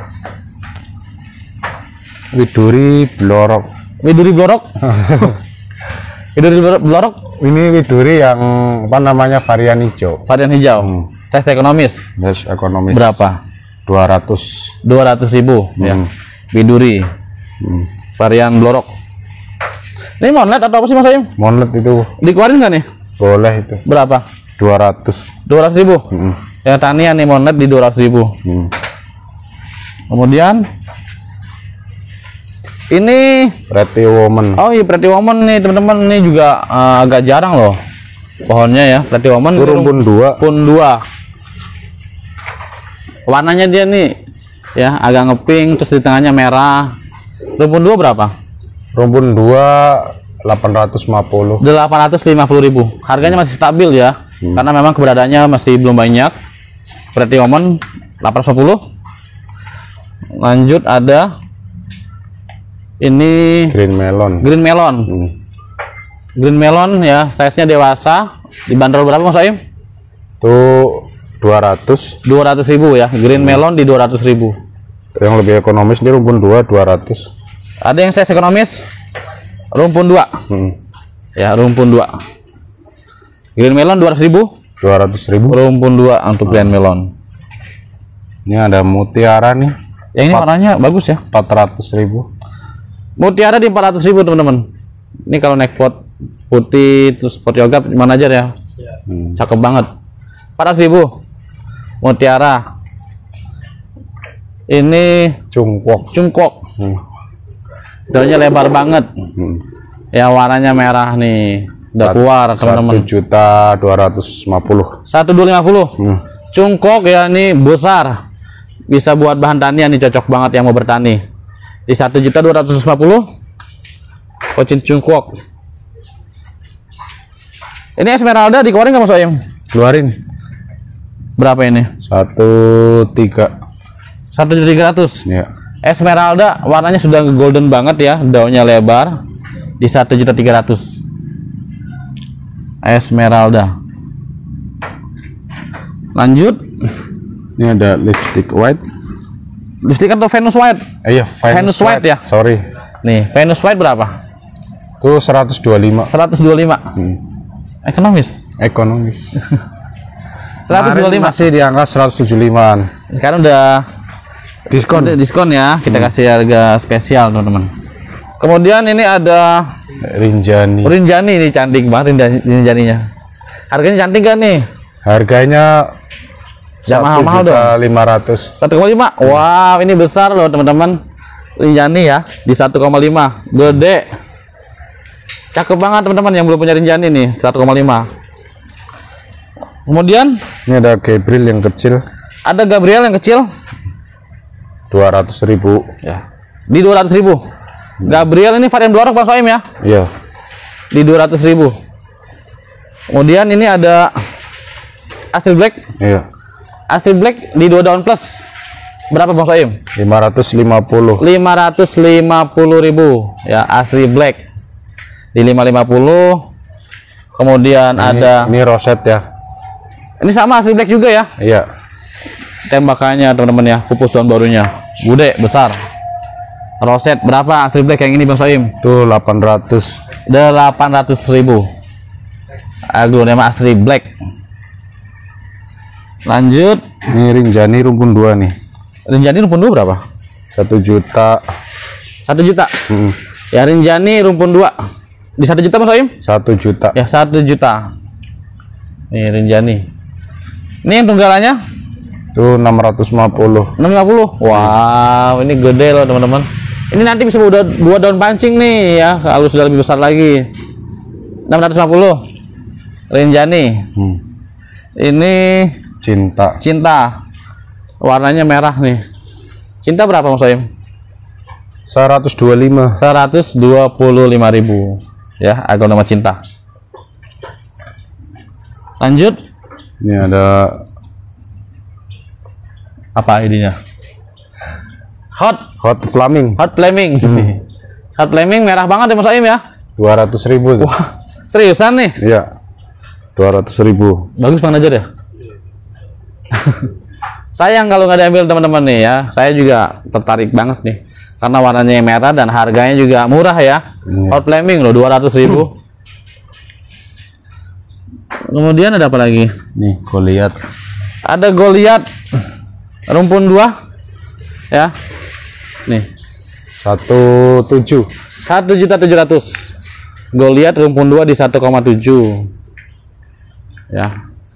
[SPEAKER 2] Widuri blorok.
[SPEAKER 1] Widuri blorok. Widuri blorok.
[SPEAKER 2] Ini widuri yang apa namanya varian hijau.
[SPEAKER 1] Varian hijau.
[SPEAKER 2] Hmm.
[SPEAKER 1] Size ekonomis.
[SPEAKER 2] Size ekonomis.
[SPEAKER 1] Berapa?
[SPEAKER 2] dua ratus.
[SPEAKER 1] dua ratus ribu
[SPEAKER 2] Hmm.
[SPEAKER 1] ya. Widuri.
[SPEAKER 2] Hmm.
[SPEAKER 1] Varian blorok. Ini monlet atau apa sih Mas Aim?
[SPEAKER 2] Monlet itu
[SPEAKER 1] Dikeluarin nggak nih?
[SPEAKER 2] boleh itu.
[SPEAKER 1] Berapa?
[SPEAKER 2] dua ratus.
[SPEAKER 1] dua ratus ribu.
[SPEAKER 2] Hmm.
[SPEAKER 1] Ya, tanian nih monlet di dua ratus ribu.
[SPEAKER 2] Hmm.
[SPEAKER 1] Kemudian ini
[SPEAKER 2] Pretty Woman.
[SPEAKER 1] oh iya, Pretty Woman nih teman-teman. Ini juga uh, agak jarang loh pohonnya ya. Pretty Woman
[SPEAKER 2] Itu rumpun dua.
[SPEAKER 1] rumpun dua. Warnanya dia nih ya agak ngepink, terus di tengahnya merah. Rumpun dua berapa?
[SPEAKER 2] Rumpun dua delapan ratus lima puluh.
[SPEAKER 1] delapan ratus lima puluh ribu. Harganya masih stabil ya. Hmm. Karena memang keberadaannya masih belum banyak. Pretty Woman delapan ratus lima puluh. Lanjut ada ini
[SPEAKER 2] Green Melon.
[SPEAKER 1] Green Melon.
[SPEAKER 2] Hmm.
[SPEAKER 1] Green Melon ya, size-nya dewasa. Dibanderol berapa Mas Aim?
[SPEAKER 2] Tuh dua ratus.
[SPEAKER 1] dua ratus ribu ya. Green Melon di dua ratus ribu.
[SPEAKER 2] Yang lebih ekonomis ini rumpun dua dua ratus.
[SPEAKER 1] Ada yang size ekonomis rumpun dua.
[SPEAKER 2] Hmm.
[SPEAKER 1] Ya, rumpun dua. Green Melon dua ratus ribu.
[SPEAKER 2] dua ratus ribu.
[SPEAKER 1] Rumpun dua untuk Green Melon.
[SPEAKER 2] Ini ada mutiara nih.
[SPEAKER 1] Yang ini warnanya bagus ya.
[SPEAKER 2] empat ratus ribu.
[SPEAKER 1] Mutiara di empat ratus ribu teman-teman. Ini kalau naik pot putih terus pot yoga mana aja ya. Hmm. Cakep banget. empat ratus ribu. Mutiara. Ini
[SPEAKER 2] Cungkok.
[SPEAKER 1] cungkok.
[SPEAKER 2] Hmm.
[SPEAKER 1] Daunnya lebar banget.
[SPEAKER 2] Hmm.
[SPEAKER 1] Ya, warnanya merah nih. Udah keluar teman-teman.
[SPEAKER 2] satu juta dua ratus lima puluh.
[SPEAKER 1] satu dua lima puluh.
[SPEAKER 2] Hmm.
[SPEAKER 1] Cungkok ya, nih besar. Bisa buat bahan tanian nih, cocok banget yang mau bertani. Di satu juta dua ratus lima puluh. Pocin cungkok. Ini Esmeralda dikeluarin nggak Mas Aim?
[SPEAKER 2] Keluarin.
[SPEAKER 1] Berapa ini?
[SPEAKER 2] Satu tiga.
[SPEAKER 1] satu juta tiga ratus.
[SPEAKER 2] Ya.
[SPEAKER 1] Esmeralda warnanya sudah golden banget ya, daunnya lebar. Di satu juta tiga ratus. Esmeralda. Lanjut.
[SPEAKER 2] Ini ada lipstick white.
[SPEAKER 1] Lipstick atau Venus White?
[SPEAKER 2] Eh, iya,
[SPEAKER 1] Venus White ya?
[SPEAKER 2] Sorry.
[SPEAKER 1] Nih, Venus White berapa?
[SPEAKER 2] Itu seratus dua puluh lima.
[SPEAKER 1] seratus dua puluh lima.
[SPEAKER 2] Hmm.
[SPEAKER 1] Ekonomis.
[SPEAKER 2] Ekonomis.
[SPEAKER 1] seratus dua puluh lima.
[SPEAKER 2] Masih di angka seratus tujuh puluh lima.
[SPEAKER 1] Sekarang udah
[SPEAKER 2] Diskon.
[SPEAKER 1] udah diskon ya. Kita
[SPEAKER 2] Hmm.
[SPEAKER 1] kasih harga spesial, teman-teman. Kemudian ini ada
[SPEAKER 2] Rinjani.
[SPEAKER 1] Rinjani, ini cantik banget Rinjani- Rinjaninya. Harganya cantik kan nih?
[SPEAKER 2] Harganya
[SPEAKER 1] Jangan mahal-mahal dong.
[SPEAKER 2] lima ratus.
[SPEAKER 1] satu koma lima. Wow, ini besar loh teman-teman. Rinjani ya di satu koma lima. Gede. Cakep banget teman-teman yang belum punya Rinjani nih, satu koma lima. Kemudian
[SPEAKER 2] Ini ada Gabriel yang kecil.
[SPEAKER 1] ada Gabriel yang kecil
[SPEAKER 2] dua ratus ribu.
[SPEAKER 1] ya. Di dua ratus ribu. Gabriel ini varian blorok Bang Soim ya.
[SPEAKER 2] Iya.
[SPEAKER 1] Di dua ratus ribu. Kemudian ini ada Astrid Black.
[SPEAKER 2] Iya.
[SPEAKER 1] Astrid Black di dua daun plus. Berapa Bang Soim?
[SPEAKER 2] lima ratus lima puluh.
[SPEAKER 1] lima ratus lima puluh ribu ya, Astrid Black di lima ratus lima puluh. Kemudian
[SPEAKER 2] Ini,
[SPEAKER 1] ada
[SPEAKER 2] ini roset ya.
[SPEAKER 1] ini sama Astrid Black juga ya,
[SPEAKER 2] Iya.
[SPEAKER 1] tembakannya teman-teman ya, pupus daun barunya gede besar. Roset berapa Astrid Black yang ini Bang Soim?
[SPEAKER 2] Itu delapan ratus.
[SPEAKER 1] delapan ratus ribu. Aglonema Astrid Black. Lanjut,
[SPEAKER 2] Ini Rinjani rumpun dua nih.
[SPEAKER 1] Rinjani rumpun dua berapa?
[SPEAKER 2] Satu juta.
[SPEAKER 1] satu juta.
[SPEAKER 2] Hmm.
[SPEAKER 1] Ya, Rinjani rumpun dua di satu juta Mas Soim?
[SPEAKER 2] Satu juta.
[SPEAKER 1] Ya, satu juta. Nih Rinjani. Ini yang tunggalannya
[SPEAKER 2] Itu enam ratus lima puluh.
[SPEAKER 1] enam ratus lima puluh. Wow, ini gede loh teman-teman. Ini nanti bisa udah dua daun pancing nih ya, kalau sudah lebih besar lagi. enam ratus lima puluh. Rinjani.
[SPEAKER 2] Hmm.
[SPEAKER 1] Ini
[SPEAKER 2] Cinta.
[SPEAKER 1] Cinta. Warnanya merah nih. Cinta berapa Mas Soim?
[SPEAKER 2] seratus dua puluh lima.
[SPEAKER 1] seratus dua puluh lima ribu ya, aglonema cinta. Lanjut.
[SPEAKER 2] Ini ada
[SPEAKER 1] apa idenya? Hot
[SPEAKER 2] hot flaming.
[SPEAKER 1] Hot flaming. Hmm. Hot flaming merah banget ya Mas Aim ya.
[SPEAKER 2] dua ratus ribu.
[SPEAKER 1] Wah, seriusan nih?
[SPEAKER 2] Iya. dua ratus ribu.
[SPEAKER 1] Bagus Bang Najar ya? Sayang kalau nggak diambil teman-teman nih ya. Saya juga tertarik banget nih karena warnanya merah dan harganya juga murah ya. Hmm. Hot flaming loh, dua ratus ribu. Kemudian ada apa lagi?
[SPEAKER 2] Nih, Goliath.
[SPEAKER 1] Ada Goliath rumpun dua ya. Nih.
[SPEAKER 2] satu tujuh.
[SPEAKER 1] satu juta tujuh ratus. Goliath rumpun dua di satu koma tujuh. Ya.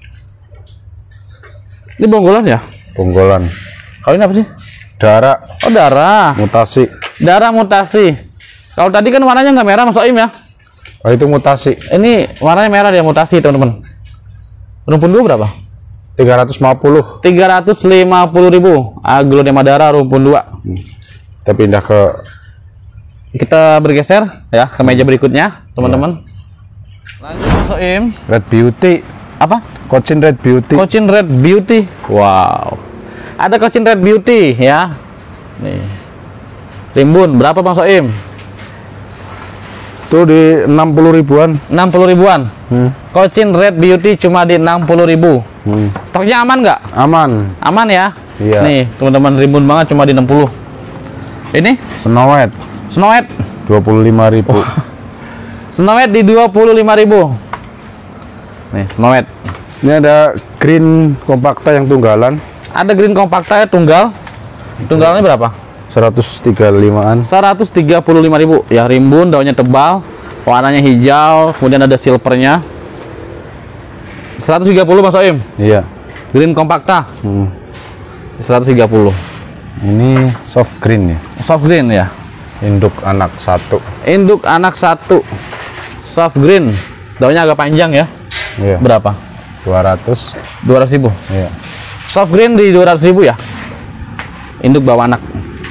[SPEAKER 1] Ini bonggolan ya?
[SPEAKER 2] Bonggolan.
[SPEAKER 1] Kalau ini apa sih?
[SPEAKER 2] Darah.
[SPEAKER 1] Oh, darah.
[SPEAKER 2] Mutasi.
[SPEAKER 1] Darah mutasi. Kalau tadi kan warnanya nggak merah Mas Soim ya?
[SPEAKER 2] Oh, itu mutasi.
[SPEAKER 1] Ini warnanya merah dia mutasi teman-teman. Rumpun dua berapa?
[SPEAKER 2] tiga ratus lima puluh.
[SPEAKER 1] tiga ratus lima puluh ribu. Aglonema darah rumpun dua.
[SPEAKER 2] Hmm. Kita pindah ke,
[SPEAKER 1] kita bergeser ya ke meja berikutnya teman-teman. Ya. Lanjut Mas Soim.
[SPEAKER 2] Red Beauty.
[SPEAKER 1] Apa?
[SPEAKER 2] Cochin Red Beauty.
[SPEAKER 1] Cochin Red Beauty. Wow. Ada Cochin Red Beauty ya. Nih. Rimbun berapa Bang Soim?
[SPEAKER 2] Itu di enam puluh ribuan.
[SPEAKER 1] enam puluh ribuan. Hmm. Cochin Red Beauty cuma di enam puluh ribu. Hmm. Stoknya aman nggak?
[SPEAKER 2] Aman.
[SPEAKER 1] Aman ya?
[SPEAKER 2] Iya.
[SPEAKER 1] Nih, teman-teman rimbun banget cuma di enam puluh. Ini?
[SPEAKER 2] Snow White.
[SPEAKER 1] Snow White
[SPEAKER 2] dua puluh lima ribu. Oh.
[SPEAKER 1] Snow White di dua puluh lima ribu. Nih, Snow White.
[SPEAKER 2] Ini ada green kompakta yang tunggalan.
[SPEAKER 1] Ada green kompakta tunggal. Tunggalnya berapa?
[SPEAKER 2] seratus tiga puluh limaan.
[SPEAKER 1] seratus tiga puluh lima ribu. Ya, rimbun, daunnya tebal, warnanya hijau, kemudian ada silvernya. seratus tiga puluh Mas Soim.
[SPEAKER 2] Iya.
[SPEAKER 1] Green kompakta. Hmm. seratus tiga puluh.
[SPEAKER 2] Ini soft green ya.
[SPEAKER 1] Soft green ya.
[SPEAKER 2] Induk anak satu.
[SPEAKER 1] Induk anak satu. Soft green. Daunnya agak panjang ya.
[SPEAKER 2] Iya.
[SPEAKER 1] Berapa?
[SPEAKER 2] dua ratus.
[SPEAKER 1] dua ratus ribu.
[SPEAKER 2] Iya.
[SPEAKER 1] Soft green di dua ratus ribu ya. Induk bawa anak.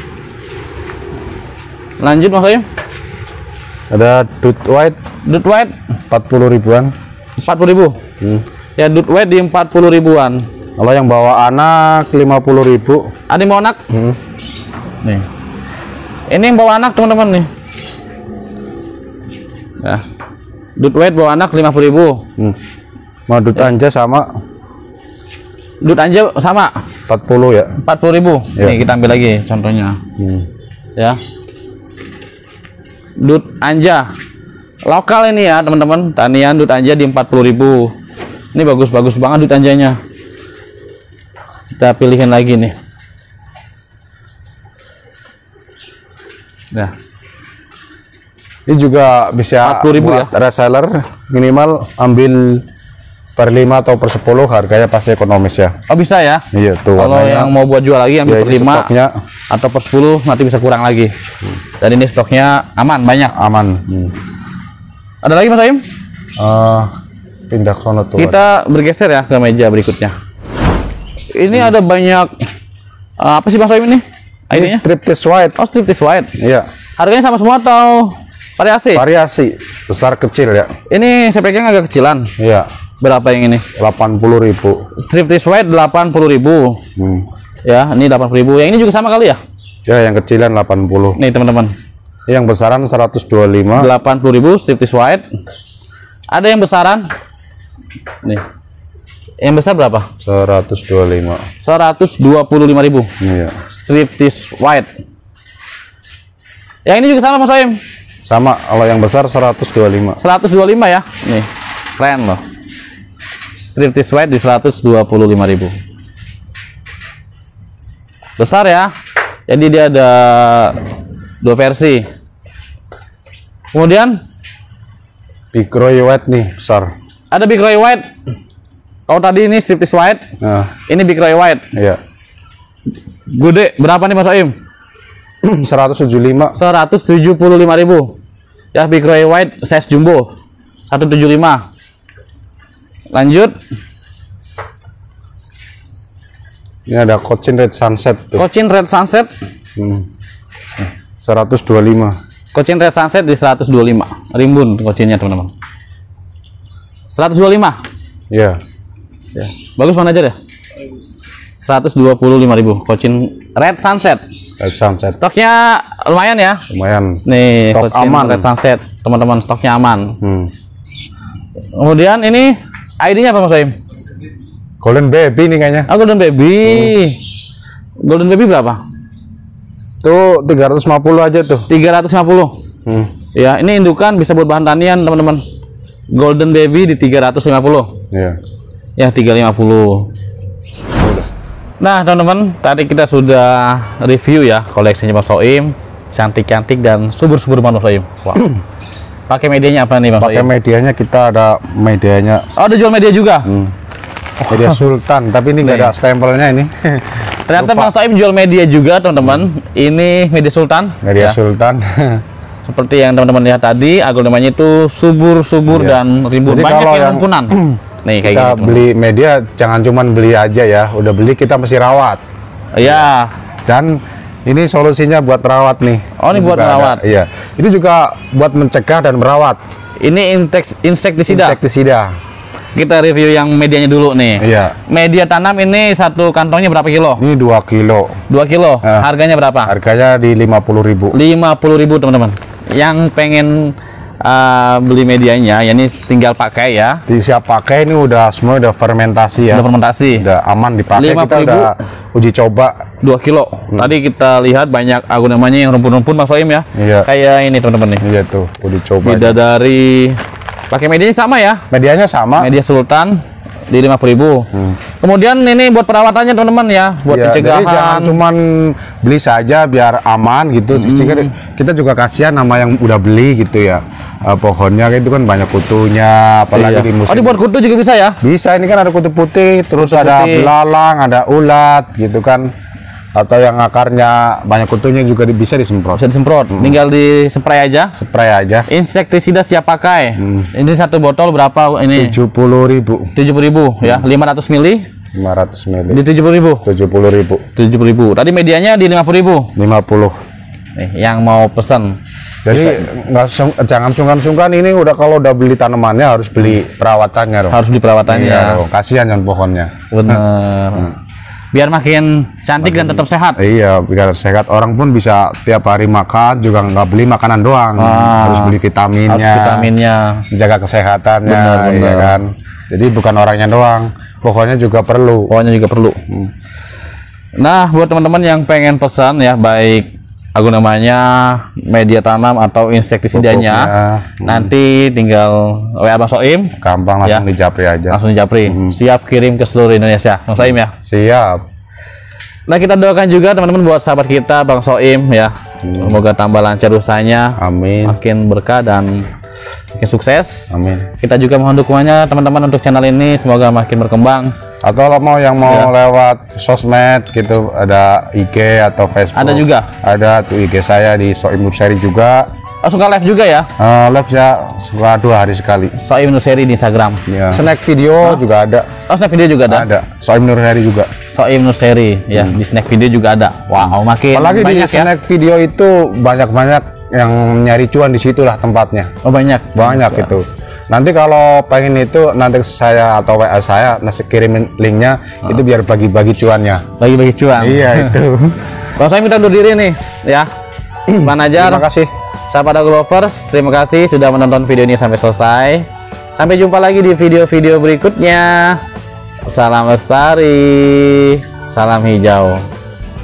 [SPEAKER 1] Lanjut Mas Soim.
[SPEAKER 2] Ada Dut White.
[SPEAKER 1] Dut White
[SPEAKER 2] empat puluh ribuan.
[SPEAKER 1] empat puluh ribu. Hmm. Ya, Dut White di empat puluh ribuan.
[SPEAKER 2] Kalau yang bawa anak lima puluh ribu.
[SPEAKER 1] Ada yang bawa anak? Hmm. Nih. Ini yang bawa anak teman-teman nih. Ya. Dut White bawa anak lima puluh ribu.
[SPEAKER 2] Hmm. Mau Dut ya. Anja sama.
[SPEAKER 1] Dut Anja sama.
[SPEAKER 2] empat puluh ya.
[SPEAKER 1] empat puluh ribu. Ya. Nih kita ambil lagi contohnya. Hmm. Ya. Dut Anja. Lokal ini ya teman-teman. Tanian Dut Anja di empat puluh ribu. Ini bagus-bagus banget Dut Anjanya. Kita pilihin lagi nih. Nah.
[SPEAKER 2] Ini juga bisa
[SPEAKER 1] empat puluh ribu ya.
[SPEAKER 2] Reseller minimal ambil per lima atau per sepuluh, harganya pasti ekonomis ya.
[SPEAKER 1] Oh, bisa ya?
[SPEAKER 2] Iya tuh.
[SPEAKER 1] Kalau yang mau buat jual lagi ambil
[SPEAKER 2] ya,
[SPEAKER 1] per lima
[SPEAKER 2] stoknya,
[SPEAKER 1] atau per sepuluh nanti bisa kurang lagi. Hmm. Dan ini stoknya aman, banyak.
[SPEAKER 2] Aman. Hmm.
[SPEAKER 1] Ada lagi Mas Soim?
[SPEAKER 2] Uh, pindah ke sono tuh.
[SPEAKER 1] Kita bergeser ya ke meja berikutnya. Ini hmm. ada banyak uh, apa sih Mas Soim ini?
[SPEAKER 2] Ini striptease white.
[SPEAKER 1] Oh, striptease white.
[SPEAKER 2] Iya.
[SPEAKER 1] Harganya sama semua atau variasi?
[SPEAKER 2] Variasi, besar kecil ya.
[SPEAKER 1] Ini saya pegang agak kecilan.
[SPEAKER 2] Iya.
[SPEAKER 1] Berapa yang ini?
[SPEAKER 2] delapan puluh ribu.
[SPEAKER 1] Striptease white delapan puluh ribu. Hmm. Ya, ini delapan puluh ribu. Yang ini juga sama kali ya?
[SPEAKER 2] Ya, yang kecilan delapan puluh.
[SPEAKER 1] Nih teman-teman.
[SPEAKER 2] Yang besaran seratus dua puluh lima.
[SPEAKER 1] delapan puluh ribu striptease white. Ada yang besaran? Nih. Yang besar berapa?
[SPEAKER 2] seratus dua puluh lima.
[SPEAKER 1] seratus dua puluh lima ribu.
[SPEAKER 2] Iya.
[SPEAKER 1] Striptease white. Yang ini juga sama Mas Soim?
[SPEAKER 2] Sama, kalau yang besar seratus dua puluh lima.
[SPEAKER 1] seratus dua puluh lima ya. Nih. Keren loh. Striptease white di seratus dua puluh lima ribu. Besar ya. Jadi dia ada dua versi. Kemudian
[SPEAKER 2] Big Roy White nih, besar.
[SPEAKER 1] Ada Big Roy White. Kalau tadi ini striptease white, nah, ini Big Roy White.
[SPEAKER 2] Iya.
[SPEAKER 1] Gede, berapa nih Mas Soim?
[SPEAKER 2] seratus tujuh puluh lima.
[SPEAKER 1] seratus tujuh puluh lima ribu. Ya, Big Roy White size jumbo. seratus tujuh puluh lima. Lanjut. Ini
[SPEAKER 2] ada Cochin Red Sunset tuh.
[SPEAKER 1] Cochin Red Sunset.
[SPEAKER 2] Hmm. seratus dua puluh lima.
[SPEAKER 1] Cochin Red Sunset di seratus dua puluh lima. Rimbun Cochinnya teman-teman. seratus dua puluh lima.
[SPEAKER 2] Iya.
[SPEAKER 1] Ya. Bagus mana aja deh. seratus dua puluh lima ribu Cochin Red Sunset.
[SPEAKER 2] Red Sunset.
[SPEAKER 1] Stoknya lumayan ya.
[SPEAKER 2] Lumayan.
[SPEAKER 1] Nih,
[SPEAKER 2] stok
[SPEAKER 1] Cochin
[SPEAKER 2] aman.
[SPEAKER 1] Red Sunset, teman-teman, stoknya aman.
[SPEAKER 2] Hmm.
[SPEAKER 1] Kemudian ini I D-nya apa Mas Soim?
[SPEAKER 2] Golden Baby nih kayaknya.
[SPEAKER 1] Ah, Golden Baby. Hmm. Golden Baby berapa?
[SPEAKER 2] Tuh tiga ratus lima puluh aja tuh.
[SPEAKER 1] tiga ratus lima puluh.
[SPEAKER 2] Hmm.
[SPEAKER 1] Ya, ini indukan bisa buat bahan tanian, teman-teman. Golden Baby di tiga ratus lima puluh.
[SPEAKER 2] Iya.
[SPEAKER 1] Ya, tiga ratus lima puluh. Nah, teman-teman, tadi kita sudah review ya koleksinya Bang Soim, cantik-cantik dan subur-subur Bang Soim. Wow. Pakai medianya apa nih Bang Soim?
[SPEAKER 2] Pakai medianya kita ada medianya.
[SPEAKER 1] Oh, ada jual media juga.
[SPEAKER 2] Hmm. Media Sultan, tapi ini nggak ada stempelnya ini.
[SPEAKER 1] Ternyata Bang Soim jual media juga, teman-teman. Ini media Sultan.
[SPEAKER 2] Media
[SPEAKER 1] ya.
[SPEAKER 2] Sultan.
[SPEAKER 1] Seperti yang teman-teman lihat tadi, agronomanya itu subur-subur
[SPEAKER 2] iya.
[SPEAKER 1] dan rimbun.
[SPEAKER 2] Jadi
[SPEAKER 1] Banyak
[SPEAKER 2] kalau
[SPEAKER 1] yang
[SPEAKER 2] yang
[SPEAKER 1] rumpunan. Nih kayak
[SPEAKER 2] kita
[SPEAKER 1] gini,
[SPEAKER 2] beli media jangan cuman beli aja ya, udah beli kita mesti rawat.
[SPEAKER 1] Iya.
[SPEAKER 2] Dan ini solusinya buat merawat nih.
[SPEAKER 1] Oh, ini buat
[SPEAKER 2] juga
[SPEAKER 1] merawat.
[SPEAKER 2] Ada, iya. Ini juga buat mencegah dan merawat.
[SPEAKER 1] Ini insek insektisida.
[SPEAKER 2] Insektisida.
[SPEAKER 1] Kita review yang medianya dulu nih.
[SPEAKER 2] Iya.
[SPEAKER 1] Media tanam ini satu kantongnya berapa kilo?
[SPEAKER 2] Ini dua kilo.
[SPEAKER 1] dua kilo.
[SPEAKER 2] Eh.
[SPEAKER 1] Harganya berapa?
[SPEAKER 2] Harganya di lima puluh ribu.
[SPEAKER 1] lima puluh ribu, teman-teman. Yang pengen uh, beli medianya, ya ini tinggal pakai ya.
[SPEAKER 2] Siap pakai, ini udah semua udah fermentasi ya.
[SPEAKER 1] Sudah fermentasi.
[SPEAKER 2] Udah aman dipakai. Kita udah uji coba
[SPEAKER 1] dua kilo. Hmm. Tadi kita lihat banyak agronomanya yang rumpun-rumpun Mas Soim ya.
[SPEAKER 2] Iya.
[SPEAKER 1] Kayak ini teman-teman nih.
[SPEAKER 2] Iya tuh, uji coba.
[SPEAKER 1] Beda dari pakai medianya sama ya.
[SPEAKER 2] Medianya sama.
[SPEAKER 1] Media Sultan di lima puluh ribu. Hmm. Kemudian ini buat perawatannya teman-teman ya, buat
[SPEAKER 2] ya,
[SPEAKER 1] pencegahan.
[SPEAKER 2] jadi jangan cuman beli saja biar aman gitu. Hmm. Kita juga kasihan sama yang udah beli gitu ya. Uh, pohonnya itu kan banyak kutunya, apalagi
[SPEAKER 1] iya.
[SPEAKER 2] di musim.
[SPEAKER 1] Oh, dibuat kutu juga bisa ya?
[SPEAKER 2] Bisa, ini kan ada kutu putih, terus
[SPEAKER 1] kutu
[SPEAKER 2] ada
[SPEAKER 1] putih.
[SPEAKER 2] belalang, ada ulat gitu kan. Atau yang akarnya banyak kutunya juga di, bisa disemprot.
[SPEAKER 1] Bisa disemprot, hmm. tinggal di spray aja.
[SPEAKER 2] Spray aja.
[SPEAKER 1] Insektisida siap pakai. Hmm. Ini satu botol berapa ini?
[SPEAKER 2] tujuh puluh ribu.
[SPEAKER 1] tujuh puluh ribu hmm. ya, lima ratus mili.
[SPEAKER 2] lima ratus mili.
[SPEAKER 1] Di tujuh puluh ribu.
[SPEAKER 2] tujuh puluh ribu.
[SPEAKER 1] tujuh puluh ribu. Tadi medianya di lima puluh ribu.
[SPEAKER 2] lima puluh.
[SPEAKER 1] Nih, yang mau pesan.
[SPEAKER 2] Jadi nggak jangan sungkan-sungkan, ini udah kalau udah beli tanamannya harus beli perawatannya dong.
[SPEAKER 1] Harus beli perawatannya.
[SPEAKER 2] Iya, dong. Kasihan kan pohonnya.
[SPEAKER 1] Bener. Hmm. Biar makin cantik makin, dan tetap sehat.
[SPEAKER 2] Iya, biar sehat. Orang pun bisa tiap hari makan, juga nggak beli makanan doang. Ah, harus beli vitaminnya.
[SPEAKER 1] Harus vitaminnya.
[SPEAKER 2] Jaga kesehatannya, bener, bener. Ya kan. Jadi bukan orangnya doang, pohonnya juga perlu.
[SPEAKER 1] Pohonnya juga perlu. Hmm. Nah, buat teman-teman yang pengen pesan ya, baik agronomanya, media tanam atau insektisidanya, hmm. nanti tinggal W A Bang Soim.
[SPEAKER 2] Gampang, langsung ya. Di japri aja.
[SPEAKER 1] Langsung di japri. Hmm. Siap kirim ke seluruh Indonesia, Bang Soim ya.
[SPEAKER 2] Siap.
[SPEAKER 1] Nah, kita doakan juga teman-teman buat sahabat kita Bang Soim ya. Hmm. Semoga tambah lancar usahanya.
[SPEAKER 2] Amin.
[SPEAKER 1] Makin berkah dan makin sukses.
[SPEAKER 2] Amin.
[SPEAKER 1] Kita juga mohon dukungannya teman-teman untuk channel ini, semoga makin berkembang.
[SPEAKER 2] Atau kalau mau yang mau ya. Lewat sosmed gitu, ada I G atau Facebook.
[SPEAKER 1] Ada juga.
[SPEAKER 2] Ada tuh I G saya di Soim Nurseri juga.
[SPEAKER 1] Oh, suka live juga ya?
[SPEAKER 2] Uh, live ya suka dua hari sekali.
[SPEAKER 1] Soim Nurseri di Instagram.
[SPEAKER 2] Ya. Snack video huh? juga ada.
[SPEAKER 1] Oh, snack video juga ada.
[SPEAKER 2] Ada. Soim Nurseri juga.
[SPEAKER 1] Soim Nurseri ya, hmm. di snack video juga ada. Wow, makin
[SPEAKER 2] apalagi
[SPEAKER 1] banyak
[SPEAKER 2] di snack ya? Video itu banyak-banyak yang nyari cuan di situlah tempatnya.
[SPEAKER 1] Oh, banyak.
[SPEAKER 2] Banyak ya. Itu. Nanti kalau pengen itu, nanti saya atau W A saya nasi kirimin linknya, oh. itu biar bagi-bagi cuannya.
[SPEAKER 1] Bagi-bagi cuan.
[SPEAKER 2] Iya itu.
[SPEAKER 1] Kalau saya minta undur diri nih, ya. Manajer.
[SPEAKER 2] Terima kasih.
[SPEAKER 1] Sahabat Agrolovers, terima kasih sudah menonton video ini sampai selesai. Sampai jumpa lagi di video-video berikutnya. Salam lestari, salam hijau.